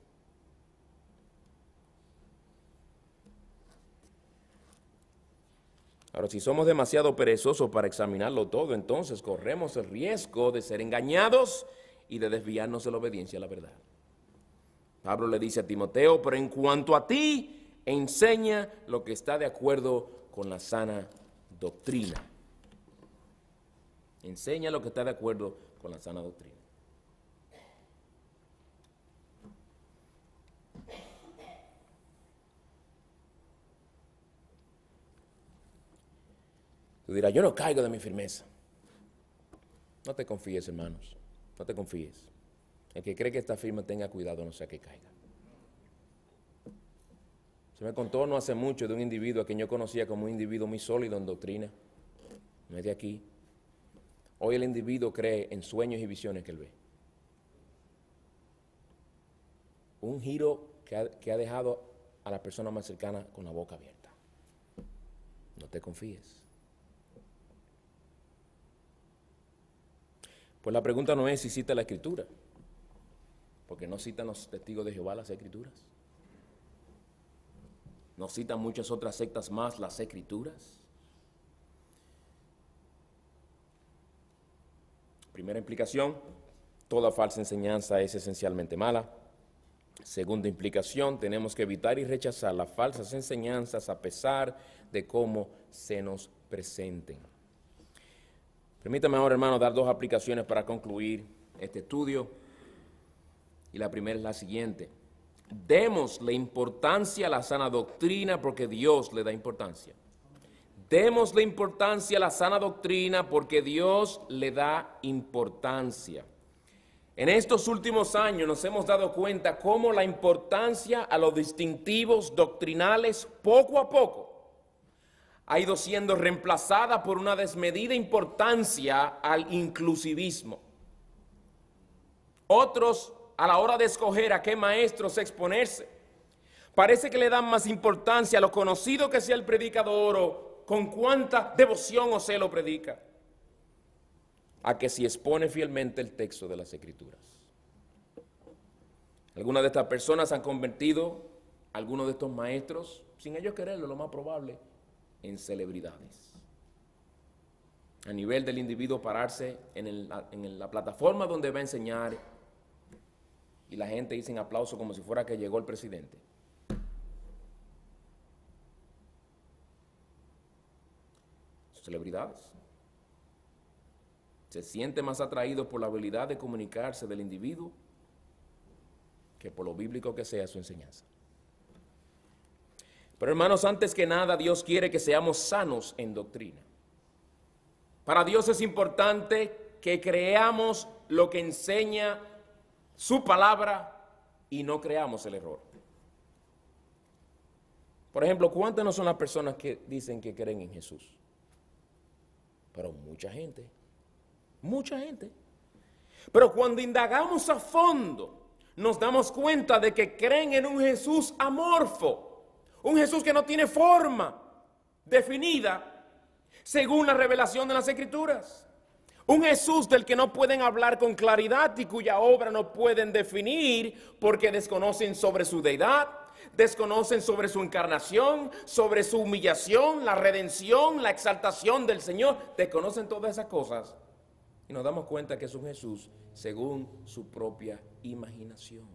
Ahora, si somos demasiado perezosos para examinarlo todo, entonces corremos el riesgo de ser engañados y de desviarnos de la obediencia a la verdad. Pablo le dice a Timoteo, pero en cuanto a ti, enseña lo que está de acuerdo con la sana doctrina. Enseña lo que está de acuerdo con la sana doctrina. Tú dirás, yo no caigo de mi firmeza. No te confíes, hermanos. No te confíes. El que cree que está firme, tenga cuidado, no sea que caiga. Se me contó no hace mucho de un individuo a quien yo conocía como un individuo muy sólido en doctrina. No es de aquí. Hoy el individuo cree en sueños y visiones que él ve. Un giro que ha dejado a la persona más cercana con la boca abierta. No te confíes. Pues la pregunta no es si cita la Escritura, porque no citan los testigos de Jehová las Escrituras. No citan muchas otras sectas más las Escrituras. Primera implicación, toda falsa enseñanza es esencialmente mala. Segunda implicación, tenemos que evitar y rechazar las falsas enseñanzas a pesar de cómo se nos presenten. Permítame ahora, hermano, dar dos aplicaciones para concluir este estudio. Y la primera es la siguiente. Démosle importancia a la sana doctrina porque Dios le da importancia. Démosle importancia a la sana doctrina porque Dios le da importancia. En estos últimos años nos hemos dado cuenta cómo la importancia a los distintivos doctrinales poco a poco ha ido siendo reemplazada por una desmedida importancia al inclusivismo. Otros, a la hora de escoger a qué maestros exponerse, parece que le dan más importancia a lo conocido que sea el predicador o con cuánta devoción o celo predica, a que si expone fielmente el texto de las Escrituras. Algunas de estas personas han convertido a algunos de estos maestros, sin ellos quererlo, lo más probable, en celebridades. A nivel del individuo pararse en la plataforma donde va a enseñar y la gente dice en aplauso como si fuera que llegó el presidente. Celebridades. Se siente más atraído por la habilidad de comunicarse del individuo que por lo bíblico que sea su enseñanza. Pero hermanos, antes que nada, Dios quiere que seamos sanos en doctrina. Para Dios es importante que creamos lo que enseña su palabra y no creamos el error. Por ejemplo, ¿cuántas no son las personas que dicen que creen en Jesús? Pero mucha gente. Mucha gente. Pero cuando indagamos a fondo, nos damos cuenta de que creen en un Jesús amorfo. Un Jesús que no tiene forma definida según la revelación de las Escrituras. Un Jesús del que no pueden hablar con claridad y cuya obra no pueden definir porque desconocen sobre su deidad, desconocen sobre su encarnación, sobre su humillación, la redención, la exaltación del Señor. Desconocen todas esas cosas y nos damos cuenta que es un Jesús según su propia imaginación.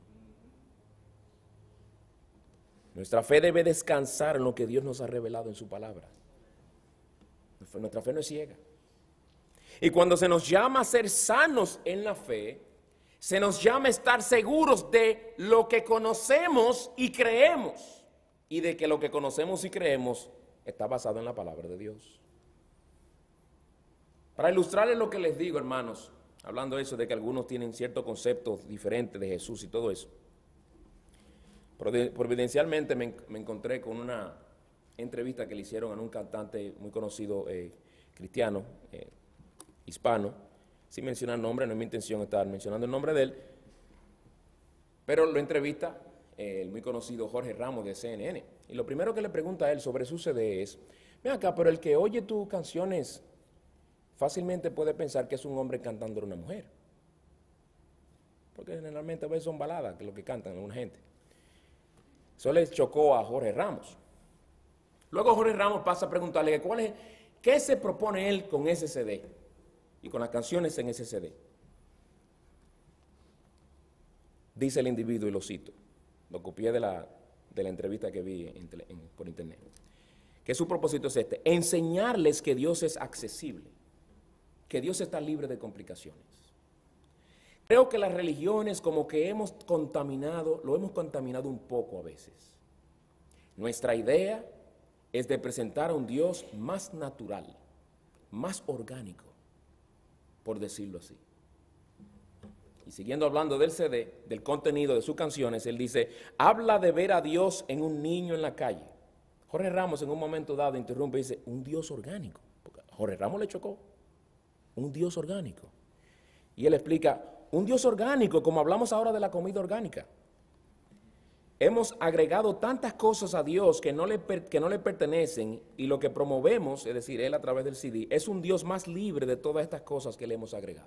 Nuestra fe debe descansar en lo que Dios nos ha revelado en su palabra. Nuestra fe no es ciega. Y cuando se nos llama a ser sanos en la fe, se nos llama a estar seguros de lo que conocemos y creemos. Y de que lo que conocemos y creemos está basado en la palabra de Dios. Para ilustrarles lo que les digo, hermanos, hablando de eso, de que algunos tienen ciertos conceptos diferentes de Jesús y todo eso. Providencialmente me encontré con una entrevista que le hicieron a un cantante muy conocido cristiano, hispano, sin mencionar nombre, no es mi intención estar mencionando el nombre de él, pero lo entrevista el muy conocido Jorge Ramos de CNN. Y lo primero que le pregunta a él sobre su CD es, ven acá, pero el que oye tus canciones fácilmente puede pensar que es un hombre cantando a una mujer. Porque generalmente a veces son baladas que lo que cantan alguna gente. Eso le chocó a Jorge Ramos. Luego Jorge Ramos pasa a preguntarle qué se propone él con ese CD y con las canciones en ese CD. Dice el individuo, y lo cito, lo copié de la entrevista que vi por internet, que su propósito es enseñarles que Dios es accesible, que Dios está libre de complicaciones. Creo que las religiones como que lo hemos contaminado un poco a veces. Nuestra idea es de presentar a un Dios más natural, más orgánico, por decirlo así. Y siguiendo hablando del CD, del contenido de sus canciones, él dice, habla de ver a Dios en un niño en la calle. Jorge Ramos en un momento dado interrumpe y dice, un Dios orgánico. Porque a Jorge Ramos le chocó, un Dios orgánico. Y él explica, un Dios orgánico, como hablamos ahora de la comida orgánica. Hemos agregado tantas cosas a Dios que no le pertenecen, y lo que promovemos, es decir, él a través del CD, es un Dios más libre de todas estas cosas que le hemos agregado.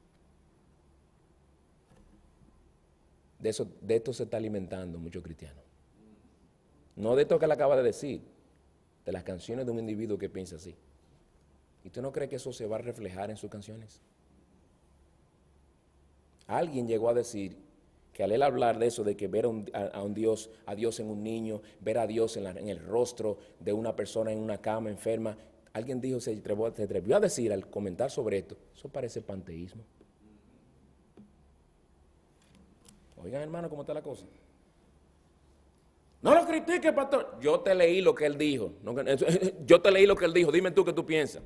De esto se está alimentando muchos cristianos. No de esto que él acaba de decir, de las canciones de un individuo que piensa así. ¿Y tú no crees que eso se va a reflejar en sus canciones? Alguien llegó a decir que al él hablar de eso, de que ver a Dios en un niño, ver a Dios en el rostro de una persona en una cama enferma, alguien dijo, se atrevió a decir al comentar sobre esto, eso parece panteísmo. Oigan, hermano, ¿cómo está la cosa? No lo critiques, pastor. Yo te leí lo que él dijo. Yo te leí lo que él dijo. Dime tú qué tú piensas.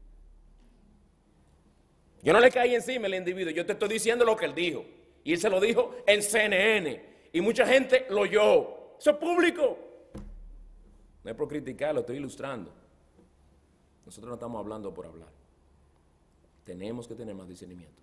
Yo no le caí encima al individuo. Yo te estoy diciendo lo que él dijo. Y él se lo dijo en CNN. Y mucha gente lo oyó. Eso es público. No es por criticar, lo estoy ilustrando. Nosotros no estamos hablando por hablar. Tenemos que tener más discernimiento.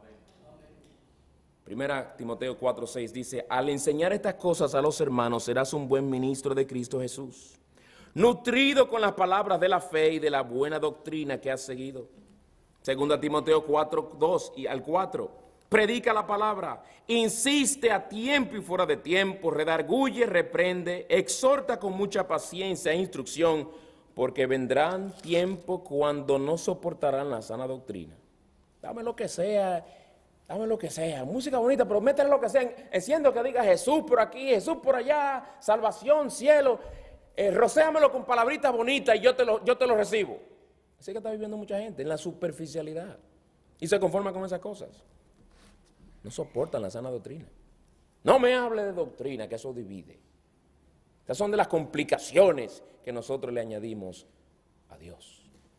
Primera Timoteo 4:6 dice, al enseñar estas cosas a los hermanos serás un buen ministro de Cristo Jesús, nutrido con las palabras de la fe y de la buena doctrina que has seguido. Segunda Timoteo 4:2 y al 4, predica la palabra, insiste a tiempo y fuera de tiempo, redarguye, reprende, exhorta con mucha paciencia e instrucción, porque vendrán tiempos cuando no soportarán la sana doctrina. Dame lo que sea, música bonita, pero métele lo que sea, enciendo que diga Jesús por aquí, Jesús por allá, salvación, cielo, rocéamelo con palabritas bonitas y yo te lo recibo. Así que está viviendo mucha gente en la superficialidad y se conforma con esas cosas. No soportan la sana doctrina. No me hable de doctrina, que eso divide. Estas son de las complicaciones que nosotros le añadimos a Dios.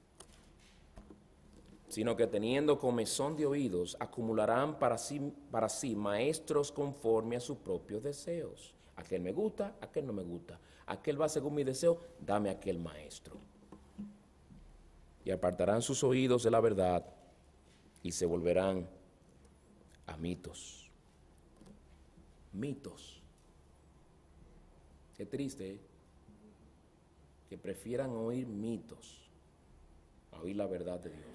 Sino que teniendo comezón de oídos, acumularán para sí maestros conforme a sus propios deseos. Aquel me gusta, aquel no me gusta. Aquel va según mi deseo, dame aquel maestro. Y apartarán sus oídos de la verdad y se volverán a mitos. Mitos. Qué triste, que prefieran oír mitos a oír la verdad de Dios.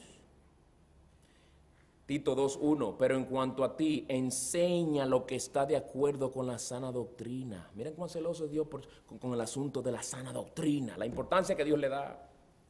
Tito 2:1, pero en cuanto a ti, enseña lo que está de acuerdo con la sana doctrina. Miren cuán celoso es Dios con el asunto de la sana doctrina, la importancia que Dios le da.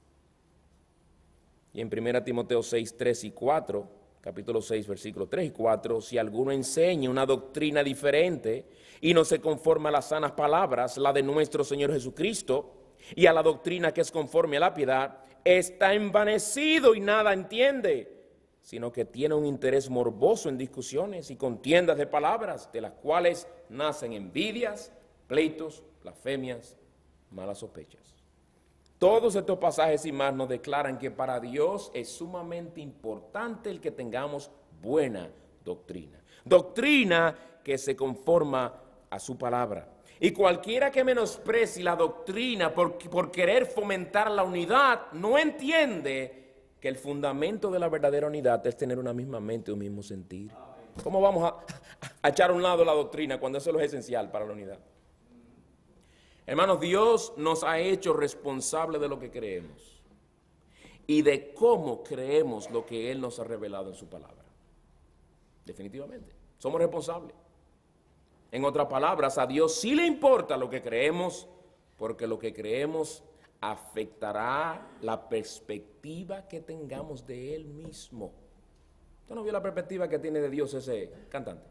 Y en 1 Timoteo 6:3 y 4, capítulo 6, versículos 3 y 4, si alguno enseña una doctrina diferente y no se conforma a las sanas palabras, la de nuestro Señor Jesucristo, y a la doctrina que es conforme a la piedad, está envanecido y nada entiende, sino que tiene un interés morboso en discusiones y contiendas de palabras, de las cuales nacen envidias, pleitos, blasfemias, malas sospechas. Todos estos pasajes y más nos declaran que para Dios es sumamente importante el que tengamos buena doctrina. Doctrina que se conforma a su palabra. Y cualquiera que menosprecie la doctrina por querer fomentar la unidad, no entiende que el fundamento de la verdadera unidad es tener una misma mente, un mismo sentir. ¿Cómo vamos a echar a un lado la doctrina cuando eso es lo esencial para la unidad? Hermanos, Dios nos ha hecho responsables de lo que creemos y de cómo creemos lo que Él nos ha revelado en su palabra. Definitivamente, somos responsables. En otras palabras, a Dios sí le importa lo que creemos, porque lo que creemos afectará la perspectiva que tengamos de Él mismo. ¿Usted no vio la perspectiva que tiene de Dios ese cantante?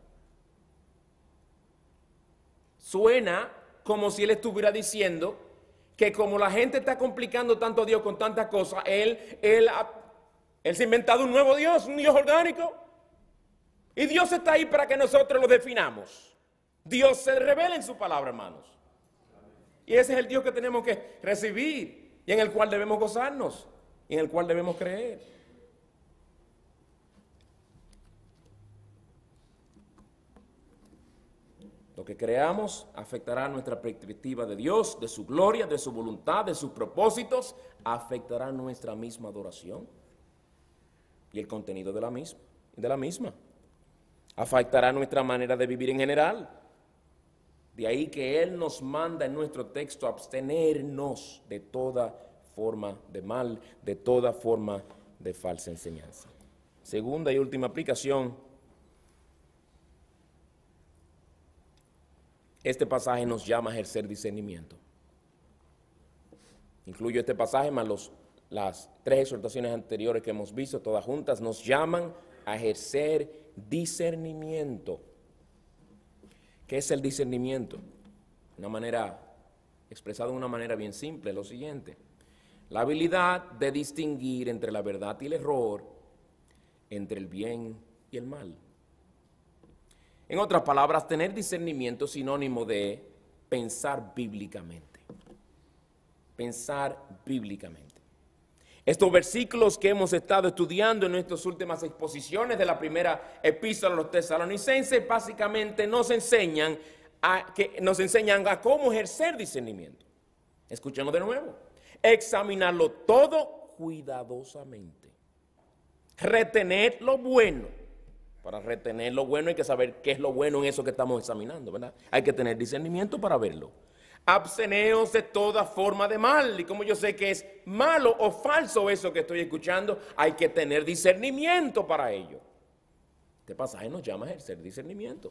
Suena como si Él estuviera diciendo que como la gente está complicando tanto a Dios con tantas cosas, Él se ha inventado un nuevo Dios, un Dios orgánico. Y Dios está ahí para que nosotros lo definamos. Dios se revela en su palabra, hermanos. Y ese es el Dios que tenemos que recibir y en el cual debemos gozarnos y en el cual debemos creer. Lo que creamos afectará nuestra perspectiva de Dios, de su gloria, de su voluntad, de sus propósitos, afectará nuestra misma adoración y el contenido de la misma. Afectará nuestra manera de vivir en general. De ahí que Él nos manda en nuestro texto abstenernos de toda forma de mal, de toda forma de falsa enseñanza. Segunda y última aplicación. Este pasaje nos llama a ejercer discernimiento. Incluyo este pasaje más las tres exhortaciones anteriores que hemos visto, todas juntas, nos llaman a ejercer discernimiento. ¿Qué es el discernimiento? Expresado de una manera bien simple, lo siguiente. La habilidad de distinguir entre la verdad y el error, entre el bien y el mal. En otras palabras, tener discernimiento es sinónimo de pensar bíblicamente. Pensar bíblicamente. Estos versículos que hemos estado estudiando en nuestras últimas exposiciones de la primera epístola a los tesalonicenses básicamente nos enseñan a cómo ejercer discernimiento. Escuchemos de nuevo. Examinarlo todo cuidadosamente. Retener lo bueno. Para retener lo bueno hay que saber qué es lo bueno en eso que estamos examinando, ¿verdad? Hay que tener discernimiento para verlo. Absteneos de toda forma de mal. Y como yo sé que es malo o falso eso que estoy escuchando, hay que tener discernimiento para ello. Este pasaje nos llama a ejercer discernimiento.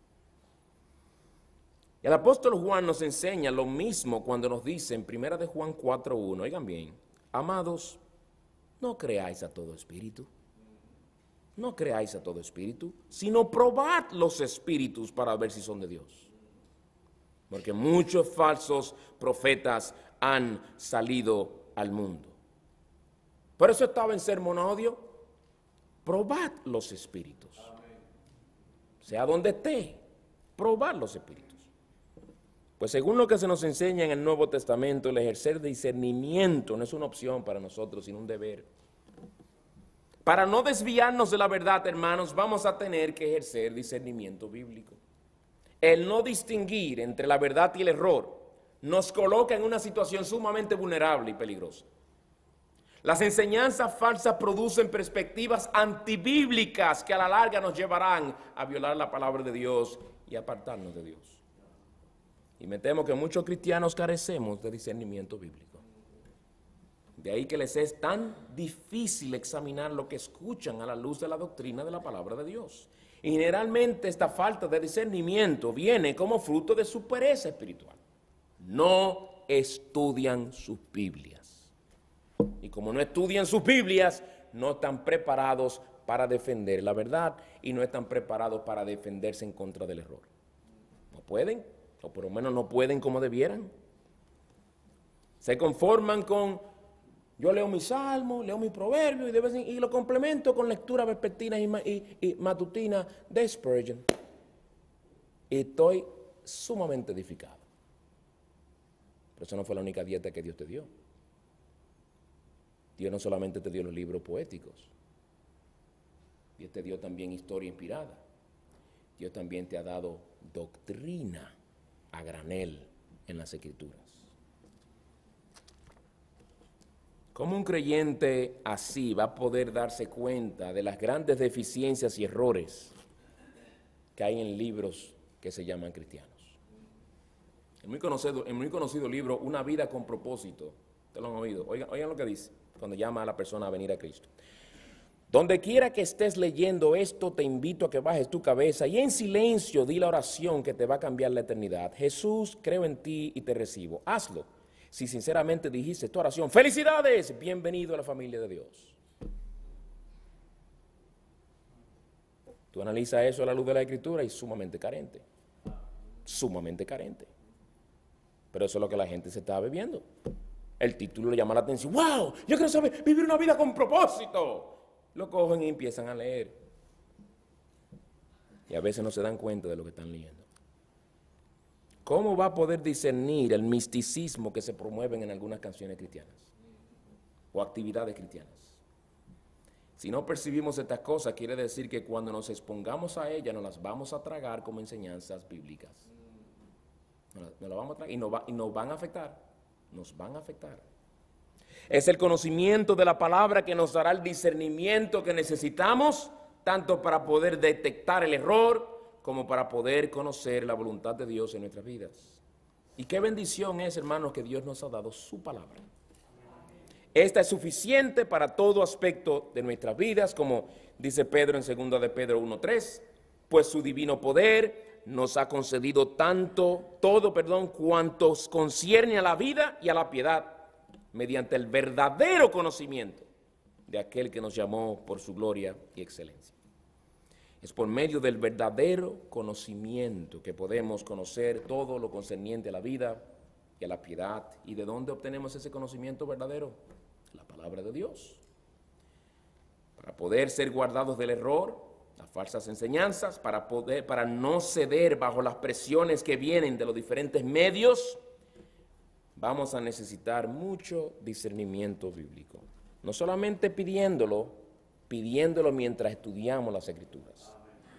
Y el apóstol Juan nos enseña lo mismo cuando nos dice en 1 de Juan 4:1, oigan bien, amados, no creáis a todo espíritu. No creáis a todo espíritu, sino probad los espíritus para ver si son de Dios. Porque muchos falsos profetas han salido al mundo. Por eso estaba en sermón audio. Probad los espíritus. Sea donde esté, probad los espíritus. Pues según lo que se nos enseña en el Nuevo Testamento, el ejercer discernimiento no es una opción para nosotros, sino un deber. Para no desviarnos de la verdad, hermanos, vamos a tener que ejercer discernimiento bíblico. El no distinguir entre la verdad y el error nos coloca en una situación sumamente vulnerable y peligrosa. Las enseñanzas falsas producen perspectivas antibíblicas que a la larga nos llevarán a violar la palabra de Dios y apartarnos de Dios. Y me temo que muchos cristianos carecemos de discernimiento bíblico. De ahí que les es tan difícil examinar lo que escuchan a la luz de la doctrina de la palabra de Dios. Y generalmente esta falta de discernimiento viene como fruto de su pereza espiritual. No estudian sus Biblias. Y como no estudian sus Biblias, no están preparados para defender la verdad y no están preparados para defenderse en contra del error. No pueden, o por lo menos no pueden como debieran. Se conforman con Yo leo mis salmos, leo mis proverbios y lo complemento con lectura vespertina y matutina de Spurgeon. Y estoy sumamente edificado. Pero eso no fue la única dieta que Dios te dio. Dios no solamente te dio los libros poéticos. Dios te dio también historia inspirada. Dios también te ha dado doctrina a granel en las Escrituras. ¿Cómo un creyente así va a poder darse cuenta de las grandes deficiencias y errores que hay en libros que se llaman cristianos? El muy conocido libro, Una vida con propósito, ¿ustedes lo han oído? Oigan lo que dice cuando llama a la persona a venir a Cristo. Donde quiera que estés leyendo esto, te invito a que bajes tu cabeza y en silencio di la oración que te va a cambiar la eternidad. Jesús, creo en ti y te recibo. Hazlo. Si sinceramente dijiste esta oración, ¡felicidades! Bienvenido a la familia de Dios. Tú analizas eso a la luz de la Escritura y sumamente carente. Sumamente carente. Pero eso es lo que la gente se está bebiendo. El título le llama la atención. ¡Wow! Yo quiero saber vivir una vida con propósito. Lo cogen y empiezan a leer. Y a veces no se dan cuenta de lo que están leyendo. ¿Cómo va a poder discernir el misticismo que se promueven en algunas canciones cristianas o actividades cristianas? Si no percibimos estas cosas, quiere decir que cuando nos expongamos a ellas, nos las vamos a tragar como enseñanzas bíblicas. Nos las vamos a tragar y nos van a afectar. Nos van a afectar. Es el conocimiento de la palabra que nos dará el discernimiento que necesitamos, tanto para poder detectar el error, como para poder conocer la voluntad de Dios en nuestras vidas. Y qué bendición es, hermanos, que Dios nos ha dado su palabra. Esta es suficiente para todo aspecto de nuestras vidas, como dice Pedro en 2 de Pedro 1:3, pues su divino poder nos ha concedido cuantos concierne a la vida y a la piedad, mediante el verdadero conocimiento de aquel que nos llamó por su gloria y excelencia. Es por medio del verdadero conocimiento que podemos conocer todo lo concerniente a la vida y a la piedad. ¿Y de dónde obtenemos ese conocimiento verdadero? La palabra de Dios. Para poder ser guardados del error, las falsas enseñanzas, para no ceder bajo las presiones que vienen de los diferentes medios, vamos a necesitar mucho discernimiento bíblico. No solamente pidiéndolo mientras estudiamos las Escrituras.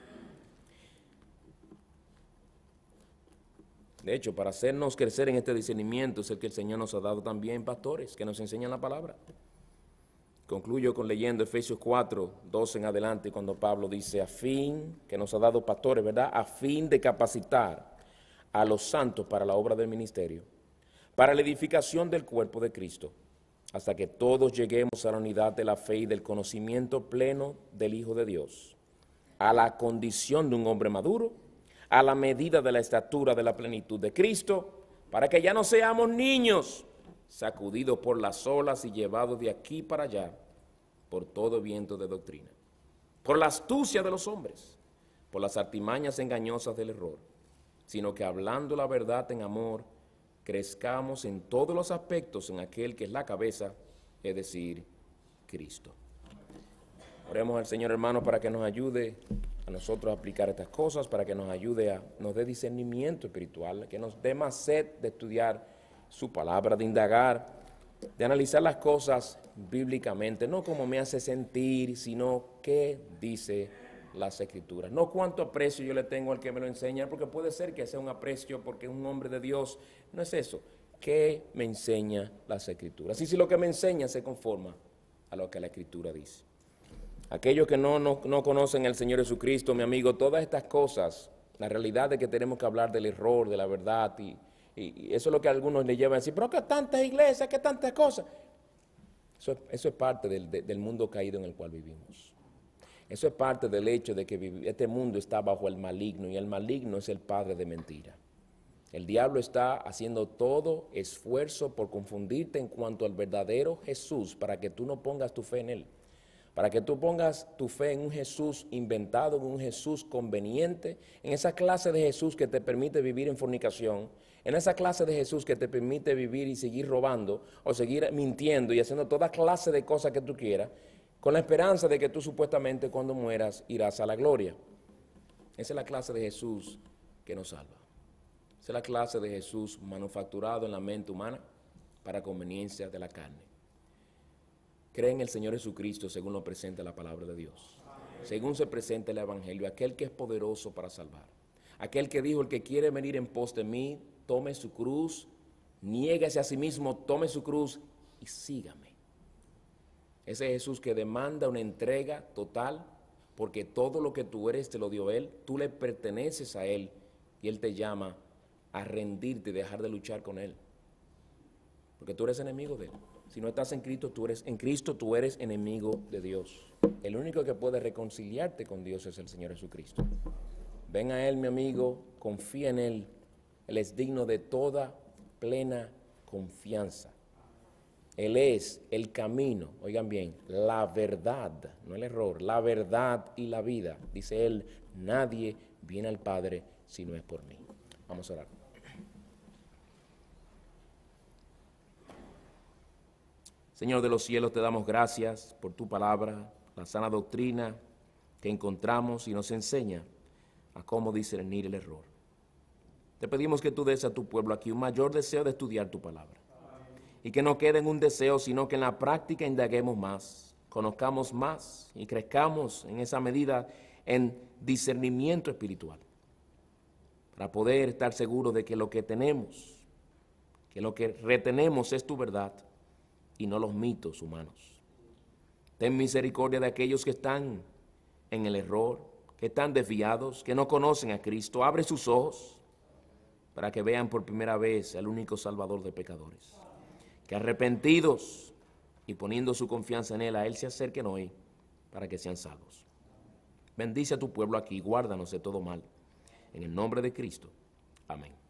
De hecho, para hacernos crecer en este discernimiento es el que el Señor nos ha dado también pastores que nos enseñan la palabra. Concluyo leyendo Efesios 4:12 en adelante, cuando Pablo dice, que nos ha dado pastores, ¿verdad? A fin de capacitar a los santos para la obra del ministerio, para la edificación del cuerpo de Cristo, hasta que todos lleguemos a la unidad de la fe y del conocimiento pleno del Hijo de Dios, a la condición de un hombre maduro, a la medida de la estatura de la plenitud de Cristo, para que ya no seamos niños, sacudidos por las olas y llevados de aquí para allá por todo viento de doctrina, por la astucia de los hombres, por las artimañas engañosas del error, sino que hablando la verdad en amor, crezcamos en todos los aspectos en aquel que es la cabeza, es decir, Cristo. Oremos al Señor, hermano, para que nos ayude a nosotros a aplicar estas cosas, para que nos ayude nos dé discernimiento espiritual, que nos dé más sed de estudiar su palabra, de indagar, de analizar las cosas bíblicamente, no como me hace sentir, sino qué dice las Escrituras. No cuánto aprecio yo le tengo al que me lo enseña, porque puede ser que sea un aprecio porque es un hombre de Dios. No es eso. ¿Qué me enseña las Escrituras? Y si lo que me enseña se conforma a lo que la Escritura dice. Aquellos que no conocen al Señor Jesucristo, mi amigo, todas estas cosas, la realidad de que tenemos que hablar del error, de la verdad, y eso es lo que a algunos le llevan a decir, pero que tantas iglesias, que tantas cosas. Eso es parte del mundo caído en el cual vivimos. Eso es parte del hecho de que este mundo está bajo el maligno, y el maligno es el padre de mentira. El diablo está haciendo todo esfuerzo por confundirte en cuanto al verdadero Jesús, para que tú no pongas tu fe en él, para que tú pongas tu fe en un Jesús inventado, en un Jesús conveniente, en esa clase de Jesús que te permite vivir en fornicación, en esa clase de Jesús que te permite vivir y seguir robando o seguir mintiendo y haciendo toda clase de cosas que tú quieras, con la esperanza de que tú supuestamente cuando mueras irás a la gloria. Esa es la clase de Jesús que nos salva. Esa es la clase de Jesús manufacturado en la mente humana para conveniencia de la carne. Cree en el Señor Jesucristo según lo presenta la palabra de Dios. Según se presenta el Evangelio, aquel que es poderoso para salvar. Aquel que dijo, el que quiere venir en pos de mí, tome su cruz, niéguese a sí mismo, tome su cruz y sígame. Ese Jesús que demanda una entrega total, porque todo lo que tú eres te lo dio Él, tú le perteneces a Él y Él te llama a rendirte y dejar de luchar con Él. Porque tú eres enemigo de Él. Si no estás en Cristo, tú eres enemigo de Dios. El único que puede reconciliarte con Dios es el Señor Jesucristo. Ven a Él, mi amigo, confía en Él. Él es digno de toda plena confianza. Él es el camino, oigan bien, la verdad, no el error, la verdad y la vida. Dice Él, nadie viene al Padre si no es por mí. Vamos a orar. Señor de los cielos, te damos gracias por tu palabra, la sana doctrina que encontramos y nos enseña a cómo discernir el error. Te pedimos que tú des a tu pueblo aquí un mayor deseo de estudiar tu palabra. Y que no quede en un deseo, sino que en la práctica indaguemos más, conozcamos más y crezcamos en esa medida en discernimiento espiritual. Para poder estar seguros de que lo que tenemos, que lo que retenemos es tu verdad y no los mitos humanos. Ten misericordia de aquellos que están en el error, que están desviados, que no conocen a Cristo. Abre sus ojos para que vean por primera vez al único Salvador de pecadores. Que arrepentidos y poniendo su confianza en Él, a Él se acerquen hoy para que sean salvos. Bendice a tu pueblo aquí, guárdanos de todo mal. En el nombre de Cristo. Amén.